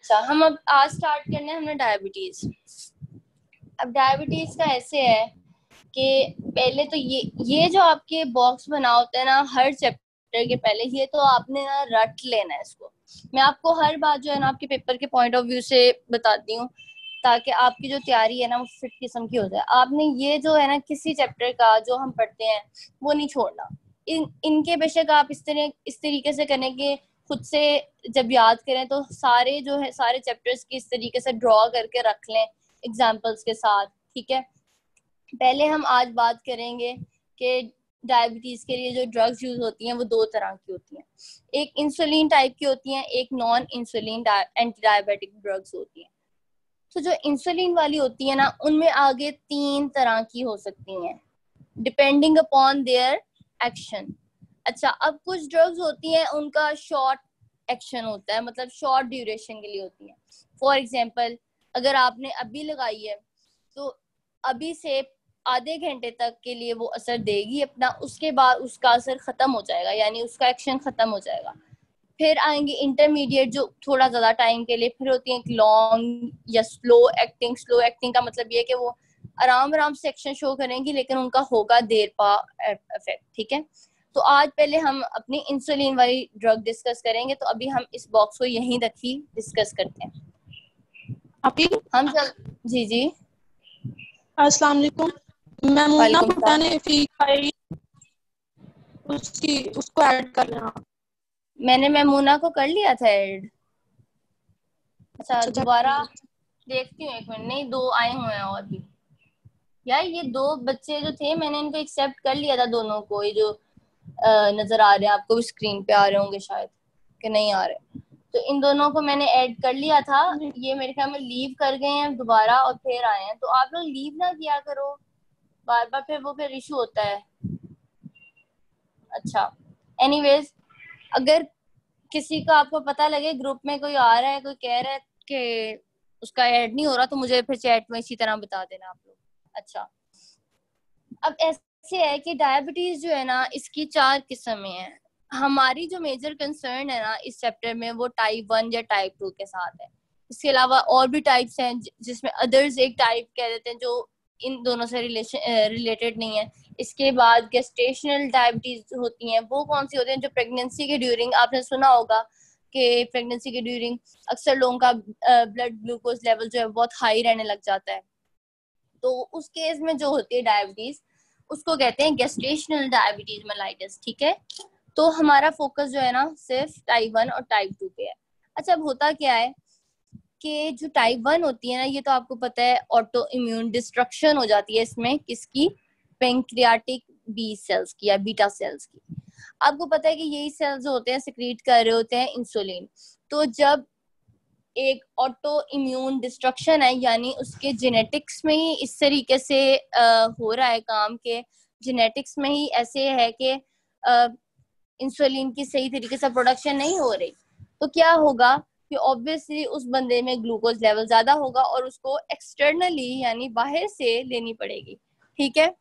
अच्छा, हम अब आज स्टार्ट करना है हमने डायबिटीज। अब डायबिटीज का ऐसे है कि पहले तो ये जो आपके बॉक्स बना होता है ना हर चैप्टर के पहले, ये तो आपने ना रट लेना है इसको। मैं आपको हर बात जो है ना आपके पेपर के पॉइंट ऑफ व्यू से बताती हूँ, ताकि आपकी जो तैयारी है ना वो फिट किस्म की हो जाए। आपने ये जो है ना किसी चैप्टर का जो हम पढ़ते हैं वो नहीं छोड़ना। इनके बेशक आप इस तरीके से करें कि खुद से जब याद करें तो सारे जो है सारे चैप्टर्स की इस तरीके से ड्रॉ करके रख लें एग्जाम्पल्स के साथ, ठीक है। पहले हम आज बात करेंगे कि डायबिटीज के लिए जो ड्रग्स यूज होती हैं वो दो तरह की होती हैं। एक इंसुलिन टाइप की होती हैं, एक non insulin anti diabetic drugs होती हैं। तो जो इंसुलिन वाली होती है ना उनमें आगे तीन तरह की हो सकती हैं डिपेंडिंग अपॉन देयर एक्शन। अच्छा, अब कुछ ड्रग्स होती हैं उनका शॉर्ट एक्शन होता है, मतलब शॉर्ट ड्यूरेशन के लिए होती है। फॉर एग्जाम्पल, अगर आपने अभी लगाई है तो अभी से आधे घंटे तक के लिए वो असर देगी अपना, उसके बाद उसका असर खत्म हो जाएगा, यानी उसका एक्शन खत्म हो जाएगा। फिर आएंगे इंटरमीडिएट जो थोड़ा ज्यादा टाइम के लिए, फिर होती है लॉन्ग या स्लो एक्टिंग। स्लो एक्टिंग का मतलब ये है कि वो आराम आराम से एक्शन शो करेंगी लेकिन उनका होगा देर पा इफेक्ट, ठीक है। तो आज पहले हम अपनी इंसुलिन वाली ड्रग डिस्कस करेंगे, तो अभी हम इस बॉक्स को यहीं रखी डिस्कस करते हैं। अभी हम चल जी जी अस्सलाम वालेकुम। मैमूना वालेकुम भुट्टा सलाम। ने फी खाई, उसको ऐड कर लेना। मैंने मैमूना को कर लिया था ऐड। अच्छा, अच्छा दोबारा देखती हूँ, एक मिनट। नहीं, दो आए हुए हैं और भी। यार ये दो बच्चे जो थे मैंने इनको एक्सेप्ट कर लिया था दोनों को। ये जो नजर आ रहे हैं आपको भी स्क्रीन पे आ रहे होंगे शायद, कि नहीं आ रहे। तो इन दोनों को मैंने ऐड कर लिया था। ये मेरे ख्याल में लीव कर गए हैं दोबारा और फिर आए हैं, तो आप लोग लीव ना किया करो बार बार, फिर इशू होता है। अच्छा, एनीवेज, अगर किसी का आपको पता लगे ग्रुप में कोई आ रहा है, कोई कह रहा है कि उसका ऐड नहीं हो रहा, तो मुझे फिर चैट में इसी तरह बता देना आप लोग। अच्छा, अब ऐसे है कि डायबिटीज जो है ना इसकी चार किस्में हैं। हमारी जो मेजर कंसर्न है ना इस चैप्टर में वो टाइप 1 या टाइप 2 के साथ है। इसके अलावा और भी टाइप्स हैं जिसमें अदर्स एक टाइप कह देते हैं जो इन दोनों से रिलेटेड नहीं है। इसके बाद गेस्टेशनल डायबिटीज होती हैं, वो कौन सी होती हैं? जो प्रेगनेंसी के ड्यूरिंग, आपने सुना होगा कि प्रेगनेंसी के ड्यूरिंग अक्सर लोगों का ब्लड ग्लूकोज लेवल जो है बहुत हाई रहने लग जाता है। तो उस केस में जो होती है डायबिटीज उसको कहते हैं गेस्टेशनल डायबिटीज मेलाइटिस, ठीक है। तो हमारा फोकस जो है ना सिर्फ टाइप 1 और टाइप 2 पे है। अच्छा, अब होता क्या है कि जो टाइप 1 होती है ना, ये तो आपको पता है ऑटो इम्यून डिस्ट्रक्शन हो जाती है इसमें, किसकी? पेंक्रियाटिक बी सेल्स की या बीटा सेल्स की। आपको पता है कि यही सेल्स जो होते हैं सिक्रीट कर रहे होते हैं इंसुलिन। तो जब एक ऑटो इम्यून डिस्ट्रक्शन है, यानी उसके जेनेटिक्स में ही इस तरीके से हो रहा है काम के, जेनेटिक्स में ही ऐसे है कि इंसुलिन की सही तरीके से प्रोडक्शन नहीं हो रही, तो क्या होगा कि ऑब्वियसली उस बंदे में ग्लूकोज लेवल ज्यादा होगा और उसको एक्सटर्नली यानी बाहर से लेनी पड़ेगी, ठीक है।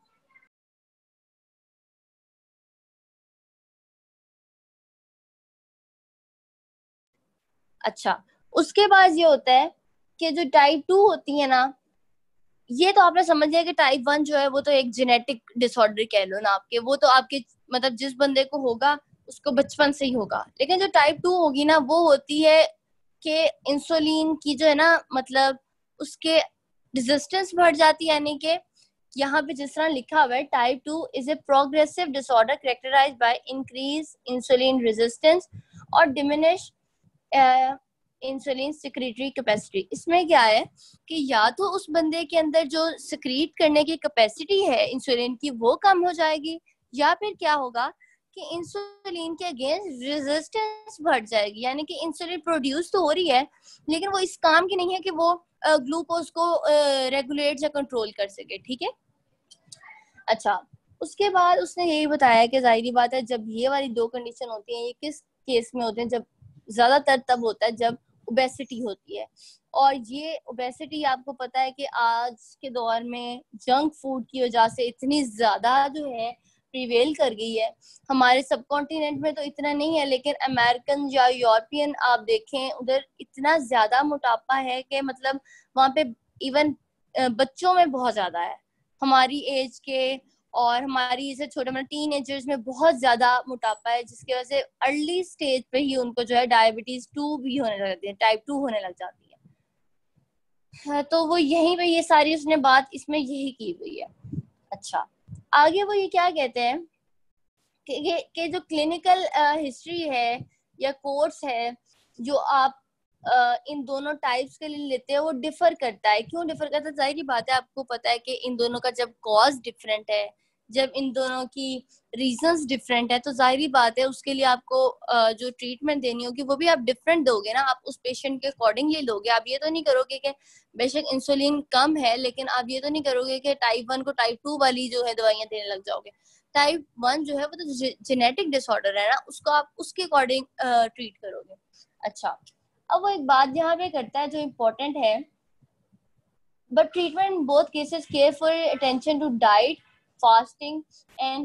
अच्छा, उसके बाद ये होता है कि जो टाइप 2 होती है ना, ये तो आपने समझ लिया कि टाइप 1 जो है वो तो एक जेनेटिक डिसऑर्डर कह लो ना आपके, वो तो आपके मतलब जिस बंदे को होगा उसको बचपन से ही होगा। लेकिन जो टाइप 2 होगी ना वो होती है कि इंसुलिन की जो है ना मतलब उसके रेजिस्टेंस बढ़ जाती है, यानी कि यहाँ पे जिस तरह लिखा हुआ है type 2 is a progressive disorder characterized by increase insulin resistance और डिमिनिश इंसुलिन सिक्रीटरी कैपेसिटी। इसमें क्या है कि या तो उस बंदे के अंदर जो सिक्रीट करने की कैपेसिटी है इंसुलिन की वो कम हो जाएगी, या फिर क्या होगा कि इंसुलिन के अगेंस्ट रेजिस्टेंस बढ़ जाएगी, यानी कि इंसुलिन प्रोड्यूस तो हो रही है लेकिन वो इस काम की नहीं है कि वो ग्लूकोज को रेगुलेट या कंट्रोल कर सके, ठीक है। अच्छा, उसके बाद उसने यही बताया कि जाहिर बात है जब ये वाली दो कंडीशन होती है, ये किस केस में होते हैं? जब ज्यादातर तब होता है जब ओबेसिटी होती है। और ये ओबेसिटी आपको पता है कि आज के दौर में जंक फूड की वजह से इतनी ज्यादा जो है प्रिवेल कर गई है। हमारे सब कॉन्टिनेंट में तो इतना नहीं है, लेकिन अमेरिकन या यूरोपियन आप देखें उधर इतना ज्यादा मोटापा है कि मतलब वहां पे इवन बच्चों में बहुत ज्यादा है, हमारी एज के और हमारी जैसे छोटे मतलब टीन एजर्स में बहुत ज्यादा मोटापा है, जिसकी वजह से अर्ली स्टेज पे ही उनको जो है डायबिटीज 2 भी होने लग जाती है, टाइप 2 होने लग जाती है। हाँ, तो वो यहीं पे ये सारी उसने बात इसमें यही की हुई है। अच्छा, आगे वो ये क्या कहते हैं कि जो क्लिनिकल हिस्ट्री है या कोर्स है जो आप इन दोनों टाइप्स के लिए लेते हैं वो डिफर करता है। क्यों डिफर करता है? जाहिर बात है, आपको पता है कि इन दोनों का जब कॉज डिफरेंट है, जब इन दोनों की रीजंस डिफरेंट है, तो जाहिर बात है उसके लिए आपको जो ट्रीटमेंट देनी होगी वो भी आप डिफरेंट दोगे ना, आप उस पेशेंट के अकॉर्डिंगली लोगे। आप ये तो नहीं करोगे कि बेशक इंसुलिन कम है, लेकिन आप ये तो नहीं करोगे कि टाइप 1 को टाइप 2 वाली जो है दवाइयां देने लग जाओगे। टाइप 1 जो है वो तो जेनेटिक डिसऑर्डर है ना, उसको आप उसके अकॉर्डिंग ट्रीट करोगे। अच्छा, अब वो एक बात यहाँ पे करता है जो इम्पोर्टेंट है, but treatment in both cases careful attention to diet, fasting and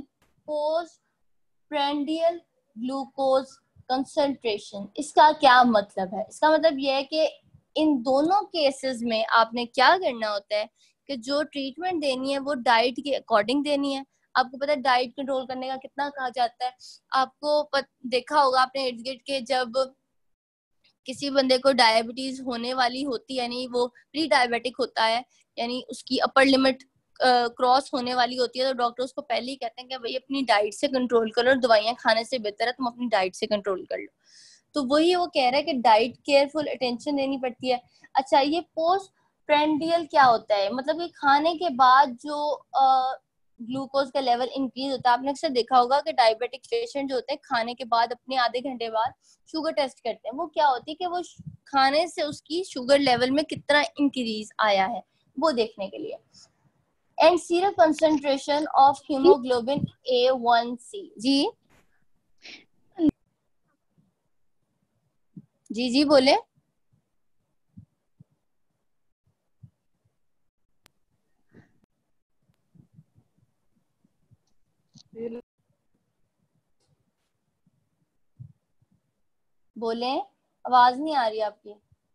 postprandial glucose concentration। इसका क्या मतलब है? इसका मतलब यह है कि इन दोनों केसेस में आपने क्या करना होता है कि जो ट्रीटमेंट देनी है वो डाइट के अकॉर्डिंग देनी है। आपको पता है डाइट कंट्रोल करने का कितना कहा जाता है, आपको देखा होगा आपने इर्द गिर्द के जब किसी बंदे को डायबिटीज होने वाली होती है, यानी वो प्री डायबिटिक होता है, यानी उसकी अपर लिमिट क्रॉस होने वाली होती है, तो डॉक्टर उसको पहले ही कहते हैं कि भाई अपनी डाइट से कंट्रोल करो, दवाइयां खाने से बेहतर है तुम अपनी डाइट से कंट्रोल कर लो। तो वही वो कह रहा है कि डाइट केयरफुल अटेंशन देनी पड़ती है। अच्छा, ये पोस्ट प्रेंडियल क्या होता है? मतलब कि खाने के बाद जो ग्लूकोज का लेवल इंक्रीज होता है। आपने अक्सर देखा होगा कि डायबिटिक पेशेंट जो होते हैं खाने के बाद अपने आधे घंटे बाद शुगर टेस्ट करते हैं। वो क्या होती है कि वो खाने से उसकी शुगर लेवल में कितना इंक्रीज आया है वो देखने के लिए। And serum concentration of haemoglobin A1C। जी जी जी बोले। बोले, आवाज नहीं आ रही आपकी।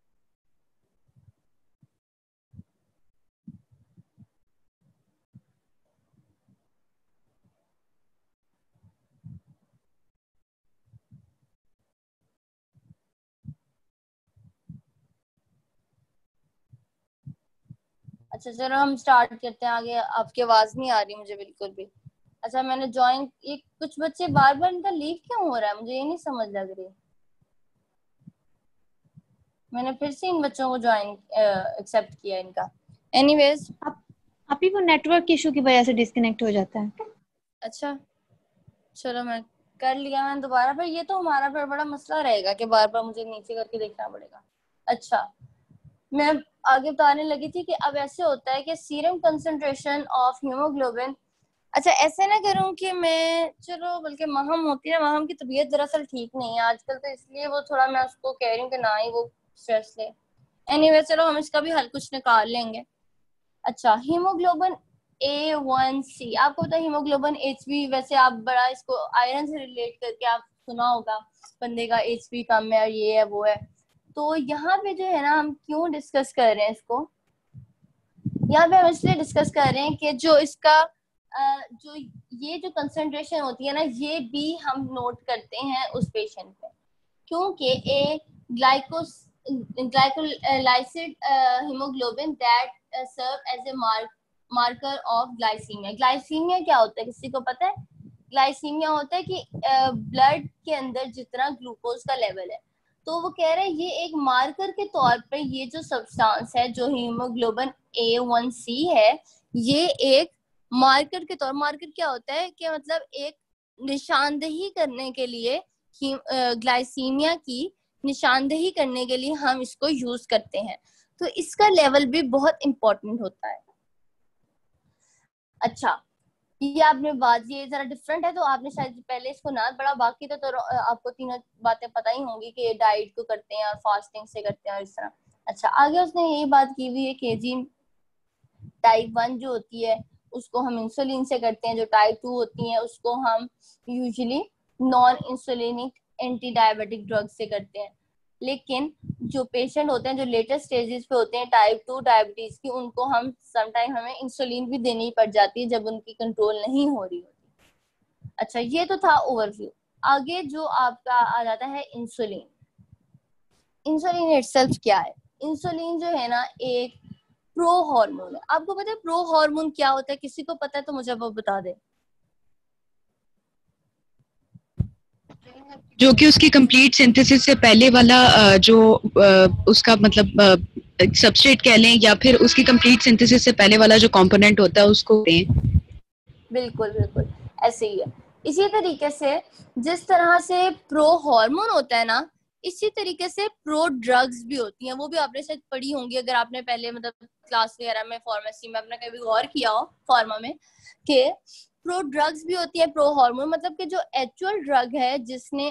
अच्छा चलो हम स्टार्ट करते हैं आगे। आपकी आवाज नहीं आ रही मुझे बिल्कुल भी। अच्छा, मैंने ज्वाइन, ये कुछ बच्चे बार बार इनका लीव क्यों हो रहा है मुझे ये नहीं समझ लग रही। मैंने फिर से इन बच्चों को ज्वाइन एक्सेप्ट किया इनका। एनीवेज, आप ही वो नेटवर्क इशू की वजह से डिस्कनेक्ट हो जाता है। अच्छा चलो मैं कर लिया मैंने दोबारा, पर ये तो हमारा फिर बड़ा मसला रहेगा कि बार बार मुझे नीचे करके देखना पड़ेगा। अच्छा, मैं आगे बताने लगी थी कि अब ऐसे होता है कि सीरम कंसंट्रेशन ऑफ हीमोग्लोबिन। अच्छा, ऐसे ना करूं कि मैं, चलो बल्कि महम होती है, महम की तबीयत दरअसल ठीक नहीं है आजकल, तो इसलिए वो थोड़ा मैं उसको कह रही हूँ कि ना ही वो स्ट्रेस ले। एनीवे चलो हम इसका भी हल कुछ निकाल लेंगे। अच्छा, हीमोग्लोबिन A1C, आपको पता है हीमोग्लोबिन HB, वैसे आप बड़ा इसको आयरन से रिलेट करके आप सुना होगा, बंदे का HB कम है और ये है वो है। तो यहाँ पे जो है ना हम क्यों डिस्कस कर रहे हैं इसको, यहाँ पे हम इसलिए डिस्कस कर रहे हैं कि जो इसका जो ये जो कंसंट्रेशन होती है ना, ये भी हम नोट करते हैं उस पेशेंट पे, क्योंकि a glycosylated haemoglobin that serve as a marker of glycaemia. Glycaemia क्या होता है, किसी को पता है? ग्लाइसीमिया होता है कि ब्लड के अंदर जितना ग्लूकोज का लेवल है, तो वो कह रहे हैं ये एक मार्कर के तौर पे ये जो सब्सटेंस है जो हीमोग्लोबिन A1C है, ये एक मार्कर के तौर, मार्कर क्या होता है कि मतलब एक निशानदेही करने के लिए, ग्लाइसीमिया की निशानदेही करने के लिए हम इसको यूज करते हैं। तो इसका लेवल भी बहुत इंपॉर्टेंट होता है। अच्छा, ये आपने बात, ये जरा डिफरेंट है, तो आपने शायद पहले इसको ना पढ़ा, बाकी तो आपको तीनों बातें पता ही होंगी कि डाइट को करते हैं और फास्टिंग से करते हैं और इस तरह। अच्छा, आगे उसने यही बात की हुई है कि जी टाइप 1 जो होती है उसको हम इंसुलिन से करते हैं, जो टाइप 2 होती हैं उसको हम usually non insulinic anti diabetic drug से करते हैं। लेकिन जो पेशेंट होते हैं जो लेटर स्टेजेस पे होते हैं टाइप 2 डायबिटीज की, उनको हम समटाइम हमें इंसुलिन भी देनी पड़ जाती है जब उनकी कंट्रोल नहीं हो रही होती। अच्छा, ये तो था ओवरव्यू। आगे जो आपका आ जाता है इंसुलिन। इंसुलिन इटसेल्फ क्या है? इंसुलिन जो है ना एक प्रो हार्मोन है। आपको पता है प्रो हार्मोन क्या होता है? किसी को पता है तो मुझे वो बता दे। जो कि उसकी कंप्लीट सिंथेसिस से पहले वाला उसका मतलब सबस्ट्रेट कह लें या फिर उसकी कंप्लीट सिंथेसिस से पहले वाला जो कंपोनेंट होता है उसको दें। बिल्कुल बिल्कुल ऐसे ही है। इसी तरीके से जिस तरह से प्रो हार्मोन होता है ना, इसी तरीके से प्रो ड्रग्स भी होती हैं। वो भी आपने शायद पढ़ी होंगी अगर आपने पहले मतलब क्लास वगैरह में फार्मेसी में आपने कभी गौर किया हो फार्मा में, कि प्रो ड्रग्स भी होती है प्रो हार्मोन, मतलब कि जो एक्चुअल ड्रग है जिसने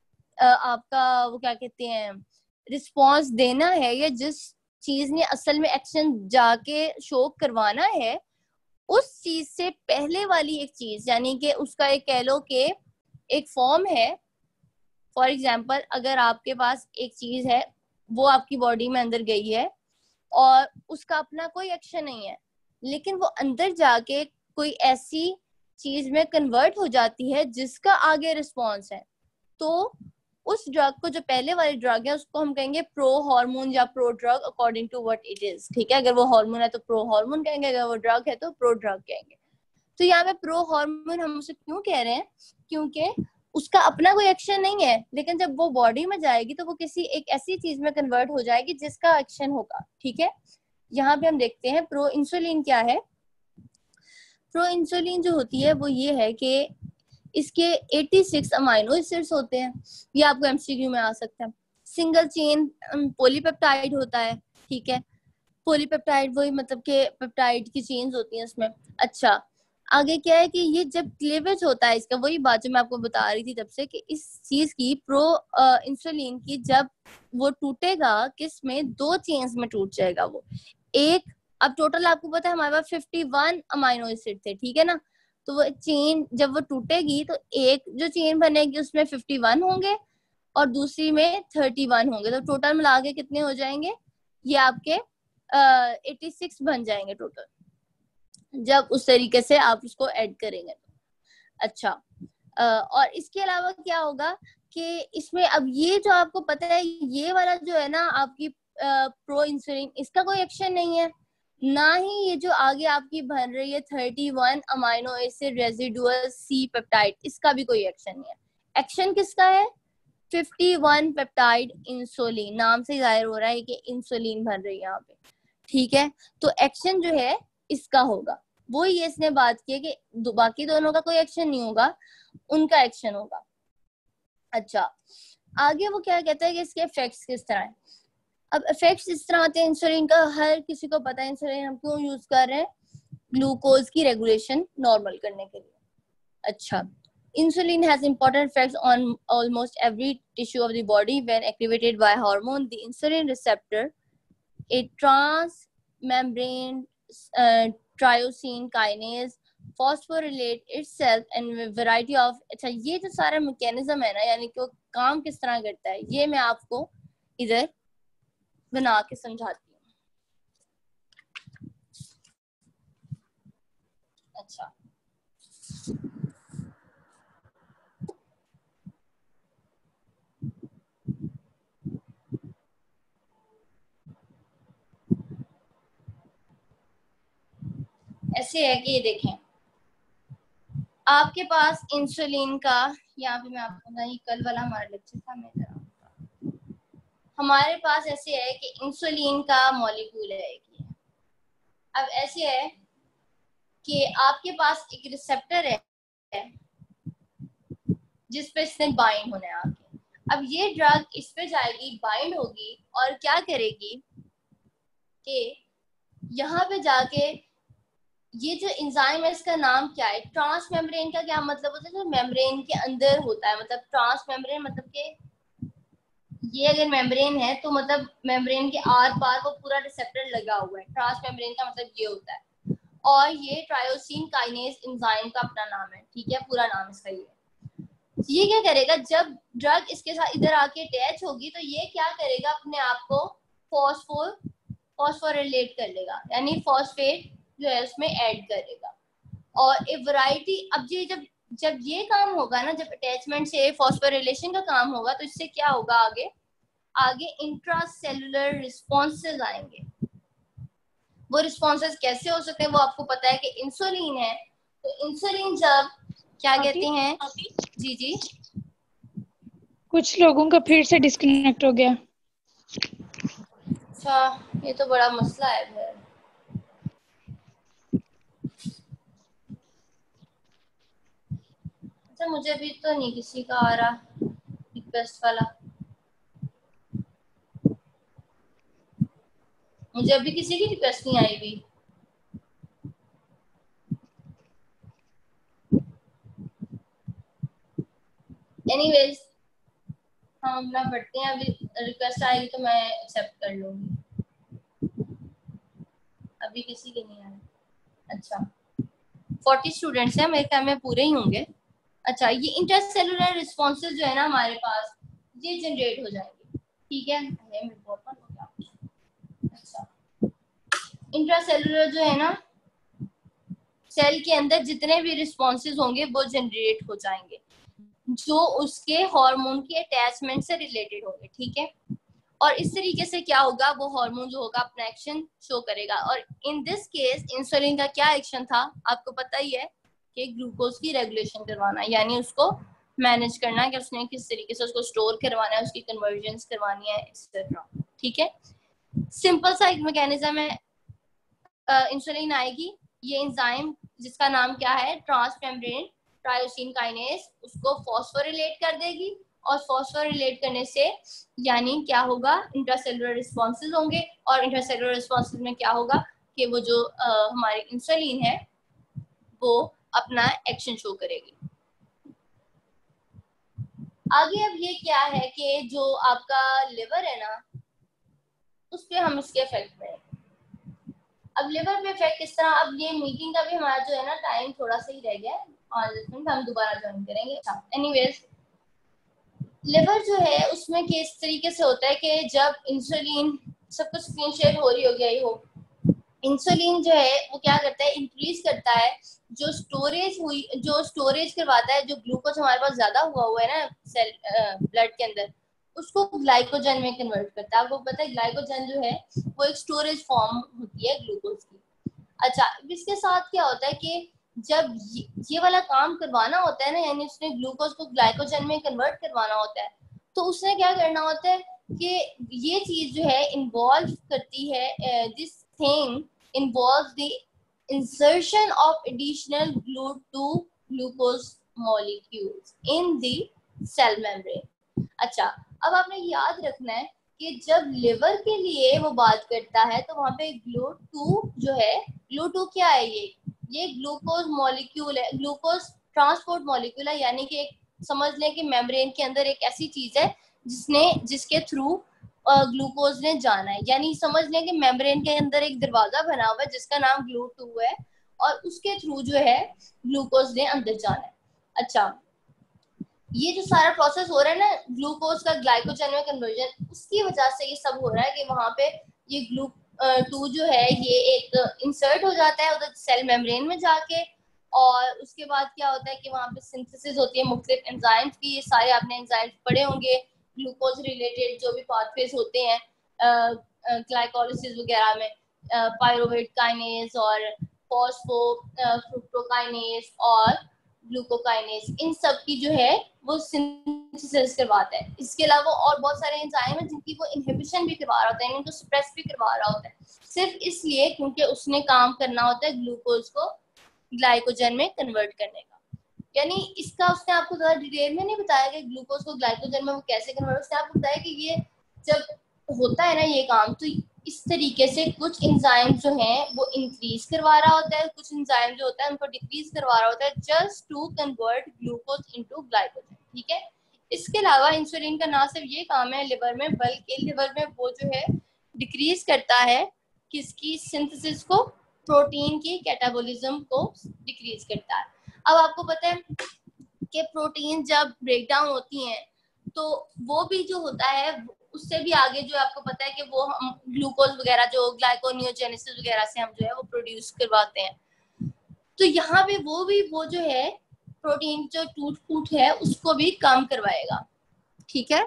आपका वो क्या कहते हैं रिस्पॉन्स देना है, या जिस चीज ने असल में एक्शन जाके शो करवाना है, उस चीज से पहले वाली एक चीज, यानी कि उसका एक कह लो कि एक फॉर्म है। फॉर एग्जाम्पल अगर आपके पास एक चीज है, वो आपकी बॉडी में अंदर गई है और उसका अपना कोई एक्शन नहीं है, लेकिन वो अंदर जाके कोई ऐसी चीज में कन्वर्ट हो जाती है जिसका आगे रिस्पॉन्स है, तो उस ड्रग को, जो पहले वाली ड्रग है, उसको हम कहेंगे प्रो हार्मोन या pro drug according to what it is. ठीक है, अगर वो हार्मोन है तो प्रो हार्मोन कहेंगे, अगर वो ड्रग है तो प्रो ड्रग कहेंगे। तो यहाँ पे प्रो हार्मोन हम उसे क्यों कह रहे हैं? क्योंकि उसका अपना कोई एक्शन नहीं है, लेकिन जब वो बॉडी में जाएगी तो वो किसी एक ऐसी चीज में कन्वर्ट हो जाएगी जिसका एक्शन होगा। ठीक है, यहाँ पे हम देखते हैं प्रो इंसुलिन क्या है। प्रो इंसुलिन जो होती है वो ये है कि इसके 86 अमाइनो एसिड्स होते हैं। ये आपको एमसीक्यू में आ सकता है। सिंगल चेन पॉलीपेप्टाइड होता है। ठीक है, पॉलीपेप्टाइड वही मतलब के पेप्टाइड की चेन्स होती हैं इसमें। अच्छा, आगे क्या है कि ये जब क्लीवेज होता है इसका, वही बात जो मैं आपको बता रही थी तब से, कि इस चीज की प्रो इंसुलिन की जब वो टूटेगा, किस में, दो चेन्स में टूट जाएगा वो एक। अब टोटल आपको पता है हमारे पास 51 अमाइनो एसिड थे। ठीक है ना, तो वो चेन जब वो टूटेगी तो एक जो चेन बनेगी उसमें 51 होंगे और दूसरी में 31 होंगे, तो टोटल मिला के कितने हो जाएंगे? ये आपके 86 बन जाएंगे टोटल, जब उस तरीके से आप उसको ऐड करेंगे तो। अच्छा, और इसके अलावा क्या होगा कि इसमें अब ये जो आपको पता है, ये वाला जो है ना आपकी प्रो इंसुलिन, इसका कोई एक्शन नहीं है, ना ही ये जो आगे आपकी बन रही है 31 amino acid residual C peptide, इसका भी कोई एक्शन नहीं है। एक्शन किसका है? 51 पेप्टाइड इंसुलिन, नाम से जाहिर हो रहा है कि इंसुलिन बन रही है यहाँ पे। ठीक है, तो एक्शन जो है इसका होगा। वो ये इसने बात की है कि बाकी दोनों का कोई एक्शन नहीं होगा, उनका एक्शन होगा। अच्छा, आगे वो क्या कहता है कि इसके इफेक्ट्स किस तरह है। अब इफेक्ट्स इस तरह आते हैं इंसुलिन का, हर किसी को पता है इंसुलिन हम क्यों यूज कर रहे हैं, ग्लूकोज की रेगुलेशन नॉर्मल करने के लिए। अच्छा, insulin has important effects on almost every tissue of the body when activated by hormone. The insulin receptor, a transmembrane tyrosine kinase, phosphorylate itself and variety of। अच्छा, ये जो सारा मैकेनिज्म है ना, यानी कि वो काम किस तरह करता है, ये मैं आपको इधर बना के समझाती हूँ। अच्छा, ऐसे है कि ये देखें, आपके पास इंसुलिन का, यहाँ पे मैं आपको नहीं, कल वाला हमारा लेक्चर था, मैं हमारे पास ऐसे है कि इंसुलिन का मॉलिक्यूल है एक। अब ऐसे है कि आपके पास एक रिसेप्टर है जिस पे इसने बाइंड होना है आके। अब ये ड्रग इस पे जाएगी, बाइंड होगी और क्या करेगी कि यहाँ पे जाके ये जो एंजाइम है इसका नाम क्या है? ट्रांस मेम्ब्रेन का क्या मतलब होता है? जो मेम्ब्रेन के अंदर होता है, मतलब ट्रांस मेम्ब्रेन मतलब के ये अगर मेम्ब्रेन है तो मतलब मेम्ब्रेन के आर पार वो पूरा रिसेप्टर लगा हुआ है। ट्रांस मेम्ब्रेन का मतलब ये होता है। और ये ट्रायोसिन काइनेज एंजाइम का अपना नाम है, ठीक है, पूरा नाम इसका ये क्या करेगा, जब ड्रग इसके साथ इधर आके अटैच होगी तो ये क्या करेगा, अपने आप को फॉस्फोरिलेट कर लेगा, यानी फॉस्फेट जो है उसमें ऐड करेगा। और ए वैरायटी, अब ये जब ये काम होगा ना, जब अटैचमेंट से फॉस्फोरिलेशन का काम होगा, तो इससे क्या होगा, आगे इंट्रासेलुलर रिस्पॉन्सेज आएंगे। वो रिस्पॉन्सेज कैसे हो सकते हैं, वो आपको पता है कि इंसुलिन है, तो इंसुलिन जब क्या कहते हैं, जी जी, कुछ लोगों का फिर से डिस्कनेक्ट हो गया। अच्छा, ये तो बड़ा मसला है फिर। अच्छा, मुझे अभी तो नहीं किसी का आ रहा रिक्वेस्ट वाला, मुझे अभी किसी की रिक्वेस्ट नहीं आई भी। एनीवेज, हम अपना पढ़ते हैं, अभी रिक्वेस्ट आएगी तो मैं एक्सेप्ट कर लूंगी, अभी किसी की नहीं आई। अच्छा, 40 स्टूडेंट्स हैं, मेरे ख्याल में पूरे ही होंगे। अच्छा, ये इंटरसेलुलर रिस्पॉन्सेज जो है ना हमारे पास, ये जनरेट हो जाएंगे, ठीक है। अच्छा, इंट्रासेलुलर जो है ना, सेल के अंदर जितने भी रिस्पॉन्सेज होंगे वो जनरेट हो जाएंगे, जो उसके हार्मोन के अटैचमेंट से रिलेटेड होंगे, ठीक है। और इस तरीके से क्या होगा, वो हार्मोन जो होगा अपना एक्शन शो करेगा। और इन दिस केस इंसुलिन का क्या एक्शन था, आपको पता ही है कि ग्लूकोज की रेगुलेशन करवाना, यानी उसको मैनेज करना कि उसने किस तरीके से उसको स्टोर करवाना है, उसकी कन्वर्जन्स करवानी है, एक्सेट्रा, ठीक है। सिंपल सा एक मैकेनिज्म है, इंसुलिन आएगी, ये एंजाइम जिसका नाम क्या है, ट्रांसमेम्ब्रेन ट्रायोसिन काइनेज, उसको फॉस्फोरिलेट कर देगी, और फॉस्फोरिलेट करने से यानी क्या होगा, इंट्रासेलुलर रिस्पॉन्सेज होंगे, और इंट्रासेलुलर रिस्पॉन्सेज में क्या होगा कि वो जो हमारी इंसुलिन है वो अपना एक्शन शो करेगी। आगे अब ये क्या है कि जो आपका लिवर है ना, उस पर हम इसके इफेक्ट में, अब लिवर पे इफेक्ट किस तरह, अब ये मीटिंग का भी हमारा जो है ना टाइम थोड़ा सा ही रह गया है, और हम दोबारा ज्वाइन करेंगे। एनीवेज, लिवर जो है उसमें किस तरीके से होता है कि जब इंसुलिन, सब कुछ स्क्रीन शेयर हो रही होगी आई होप, इंसुलिन जो है वो क्या करता है, इंक्रीज करता है जो स्टोरेज करवाता है, जो ग्लूकोज हमारे पास ज्यादा हुआ है ना सेल ब्लड के अंदर, उसको ग्लाइकोजन में कन्वर्ट करता है। आपको पता है ग्लाइकोजन जो है वो एक स्टोरेज फॉर्म होती है ग्लूकोज की। अच्छा, इसके साथ क्या होता है कि जब ये वाला काम करवाना होता है ना, यानी उसने ग्लूकोज को ग्लाइकोजन में कन्वर्ट करवाना होता है, तो उसने क्या करना होता है कि ये चीज जो है इन्वॉल्व करती है, this thing involves the insertion of additional glucose molecules in the cell membrane. अच्छा, अब आपने याद रखना है कि जब लिवर के लिए वो बात करता है तो वहां पे GLUT2 जो है, GLUT2 क्या है, ये ग्लूकोज मॉलिक्यूल है, ग्लूकोज ट्रांसपोर्ट मॉलिक्यूल है, यानी कि समझ लें कि मेम्ब्रेन के अंदर एक ऐसी चीज है जिसके थ्रू ग्लूकोज ने जाना है, यानी समझ लें कि मेम्ब्रेन के अंदर एक दरवाजा बना हुआ है जिसका नाम GLUT2 है, और उसके थ्रू जो है ग्लूकोज ने अंदर जाना है। अच्छा, ये जो सारा प्रोसेस हो रहा है ना ग्लूकोज का ग्लाइकोजन में कन्वर्जन, उसकी वजह से ये सब हो रहा है कि वहां पे ये GLUT2 जो है ये एक इंसर्ट हो जाता है उधर सेल मेम्ब्रेन में जाके, और उसके बाद क्या होता है कि वहां पे सिंथेसिस होती है मुख्तलिफ एंजाइम्स की, ये सारे आपने एंजाइम्स पढ़े होंगे, ग्लूकोज रिलेटेड जो भी पाथवेज होते हैं ग्लाइकोलिसिस वगैरह में, पायरुवेट काइनेज और फॉस्फो फ्रुक्टोकाइनेज और ग्लूकोकाइनेज, इन सब की जो है वो सिंथेसिस करवाता है। इसके अलावा और बहुत सारे एंजाइम हैं जिनकी वो इनहिबिशन भी करवा रहा होता है, इनको सप्रेस भी करवा रहा होता है, सिर्फ इसलिए क्योंकि उसने काम करना होता है ग्लूकोज को ग्लाइकोजन में कन्वर्ट करने का। यानी इसका उसने आपको ज्यादा डिटेल में नहीं बताया कि ग्लूकोज को ग्लाइकोजन में वो कैसे कन्वर्ट, उसने आपको बताया कि ये जब होता है ना ये काम, तो इस तरीके से कुछ एंजाइम जो हैं वो इंक्रीज करवा रहा होता है, कुछ एंजाइम जो होता है उनको डिक्रीज करवा रहा होता है, just to convert glucose into glycogen, ठीक है। इसके अलावा इंसुलिन का ना सिर्फ ये काम है लिवर में, बल्कि लिवर में वो जो है डिक्रीज करता है किसकी सिंथेसिस को, प्रोटीन की कैटाबोलिज्म को डिक्रीज करता है। अब आपको पता है कि प्रोटीन जब ब्रेक डाउन होती हैं तो वो भी जो होता है उससे भी आगे जो आपको पता है कि वो हम ग्लूकोज वगैरह जो ग्लाइकोनियोजेनेसिस वगैरह से हम जो है वो प्रोड्यूस करवाते हैं। तो यहाँ पे वो जो है प्रोटीन जो टूट फूट है उसको भी कम करवाएगा। ठीक है,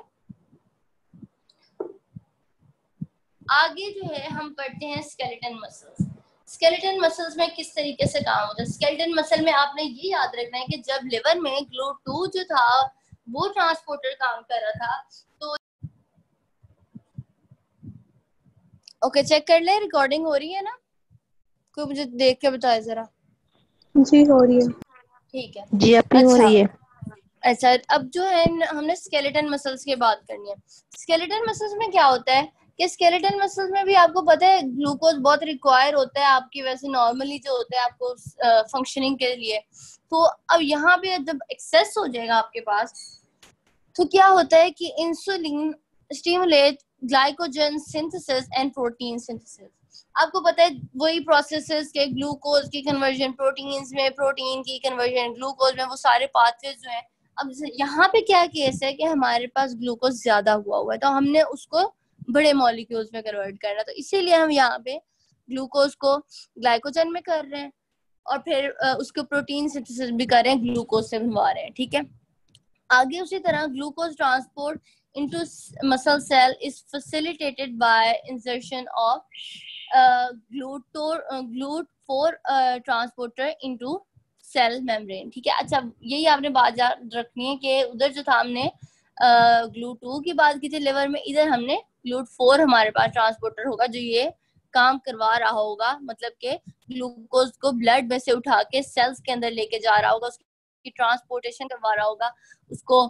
आगे जो है हम पढ़ते हैं स्केलेटन मसल्स। स्केलेटन मसल्स में किस तरीके से काम होता है। स्केलेटन मसल में आपने ये याद रखना है कि जब लिवर में GLUT2 जो था वो ट्रांसपोर्टर काम कर रहा था तो ओके चेक कर ले, रिकॉर्डिंग हो रही है ना, कोई मुझे देख के बताए जरा। जी हो रही है। ठीक है जी अपनी हो रही है। अच्छा, अब जो है हमने स्केलेटन मसल्स की बात करनी है। स्केलेटन मसल्स में क्या होता है कि स्केलेटन मसल्स में भी आपको पता है ग्लूकोज बहुत रिक्वायर होता है आपकी वैसे नॉर्मली जो होता है आपको फंक्शनिंग के लिए। तो अब यहाँ पे जब एक्सेस हो जाएगा आपके पास तो क्या होता है कि insulin stimulate glycogen synthesis and protein synthesis. आपको पता है वही प्रोसेसेस के ग्लूकोज की कन्वर्जन प्रोटीन्स में, प्रोटीन की कन्वर्जन ग्लूकोज में, वो सारे पाथवेज जो हैं। अब यहाँ पे क्या केस है कि हमारे पास ग्लूकोज ज्यादा हुआ है तो हमने उसको बड़े मॉलिक्यूल्स में कन्वर्ट करना, तो इसीलिए हम यहाँ पे ग्लूकोज को ग्लाइकोजन में कर रहे हैं और फिर उसको प्रोटीन सिंथेसिस भी कर रहे हैं, ग्लूकोज से बनवा रहे हैं। ठीक है, आगे उसी तरह glucose transport into muscle cell is facilitated by insertion of GLUT4 transporter into cell membrane। ठीक है, अच्छा यही आपने बात याद रखनी है कि उधर जो था हमने GLUT2 की बात की थी लिवर में, इधर हमने GLUT4 हमारे पास ट्रांसपोर्टर होगा जो ये काम करवा रहा होगा, मतलब के ग्लूकोज को ब्लड में से उठा के सेल्स के अंदर लेके जा रहा होगा, उसकी ट्रांसपोर्टेशन करवा रहा होगा, उसको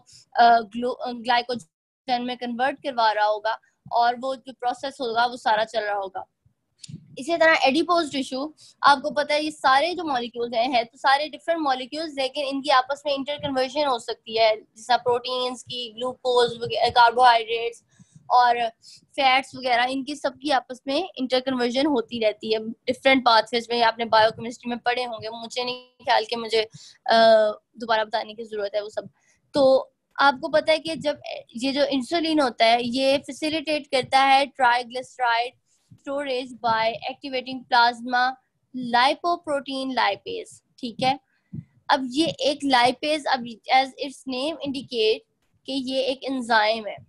ग्लाइकोजन में कन्वर्ट करवा रहा होगा और वो जो प्रोसेस होगा वो सारा चल रहा होगा। इसी तरह एडिपोज टिश्यू, आपको पता है ये सारे जो मॉलिक्यूल्स हैं तो सारे डिफरेंट मॉलिक्यूल्स, लेकिन इनकी आपस में इंटरकन्वर्जन हो सकती है, जैसा प्रोटीन्स की, ग्लूकोज, कार्बोहाइड्रेट्स और फैट्स वगैरह, इनकी सबकी आपस में इंटरकन्वर्जन होती रहती है डिफरेंट पाथवेज में। आपने बायोकेमिस्ट्री में पढ़े होंगे, मुझे नहीं ख्याल कि मुझे दोबारा बताने की जरूरत है वो सब। तो आपको पता है कि जब ये जो इंसुलिन होता है ये फैसिलिटेट करता है triglyceride storage by activating plasma lipoprotein lipase. ठीक है, अब ये एक लाइपेज, अब एज इट्स नेम इंडिकेट कि ये एक एंजाइम है।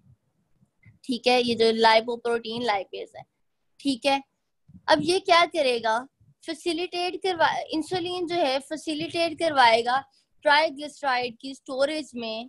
ठीक है, ये जो लाइपोप्रोटीन लाइपेज है। ठीक है, अब ये क्या करेगा, फैसिलिटेट करवा, इंसुलिन जो है फैसिलिटेट करवाएगा ट्राइग्लिसराइड की स्टोरेज में,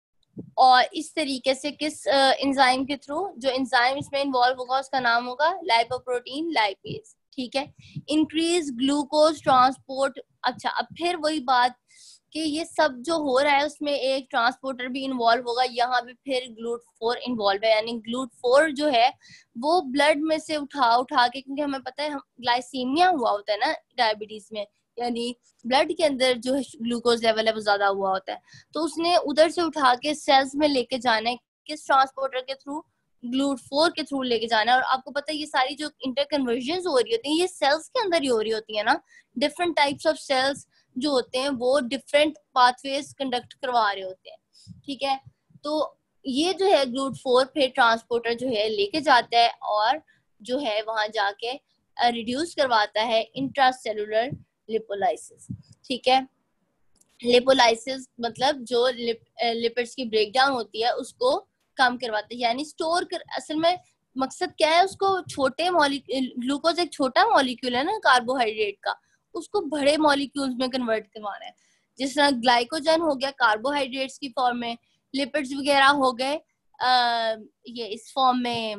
और इस तरीके से किस एंजाइम के थ्रू, जो एंजाइम इसमें इन्वॉल्व होगा उसका नाम होगा लाइपोप्रोटीन लाइपेज। ठीक है, इंक्रीज ग्लूकोज ट्रांसपोर्ट। अच्छा, अब फिर वही बात कि ये सब जो हो रहा है उसमें एक ट्रांसपोर्टर भी इन्वॉल्व होगा, यहाँ पे फिर GLUT4 इन्वॉल्व है, यानी GLUT4 जो है वो ब्लड में से उठा के, क्योंकि हमें पता है ग्लाइसीमिया हुआ होता है ना डायबिटीज में, यानी ब्लड के अंदर जो है ग्लूकोज लेवल है वो ज्यादा हुआ होता है, तो उसने उधर से उठा के सेल्स में लेके जाना है, किस ट्रांसपोर्टर के थ्रू, GLUT4 के थ्रू लेके जाना है। और आपको पता है ये सारी जो इंटरकन्वर्जन हो रही होती है ये सेल्स के अंदर ही हो रही होती है ना, डिफरेंट टाइप्स ऑफ सेल्स जो होते हैं वो डिफरेंट पाथवेज कंडक्ट करवा रहे होते हैं। ठीक है, तो ये जो है GLUT4 फिर ट्रांसपोर्टर जो है लेके जाता है और जो है वहां जाके रिड्यूस करवाता है इंट्रासेलुलर लिपोलाइसिस। ठीक है, लिपोलाइसिस मतलब जो लिपिड्स की ब्रेकडाउन होती है उसको कम करवाते हैं, यानी स्टोर कर, असल में मकसद क्या है, उसको छोटे मॉलिक्यूल, ग्लूकोज एक छोटा मॉलिक्यूल है ना कार्बोहाइड्रेट का, उसको बड़े मॉलिक्यूल्स में कन्वर्ट करवाना है। जिस तरह ग्लाइकोजन हो गया कार्बोहाइड्रेट्स की फॉर्म में, लिपिड्स वगैरह हो गए ये इस फॉर्म में,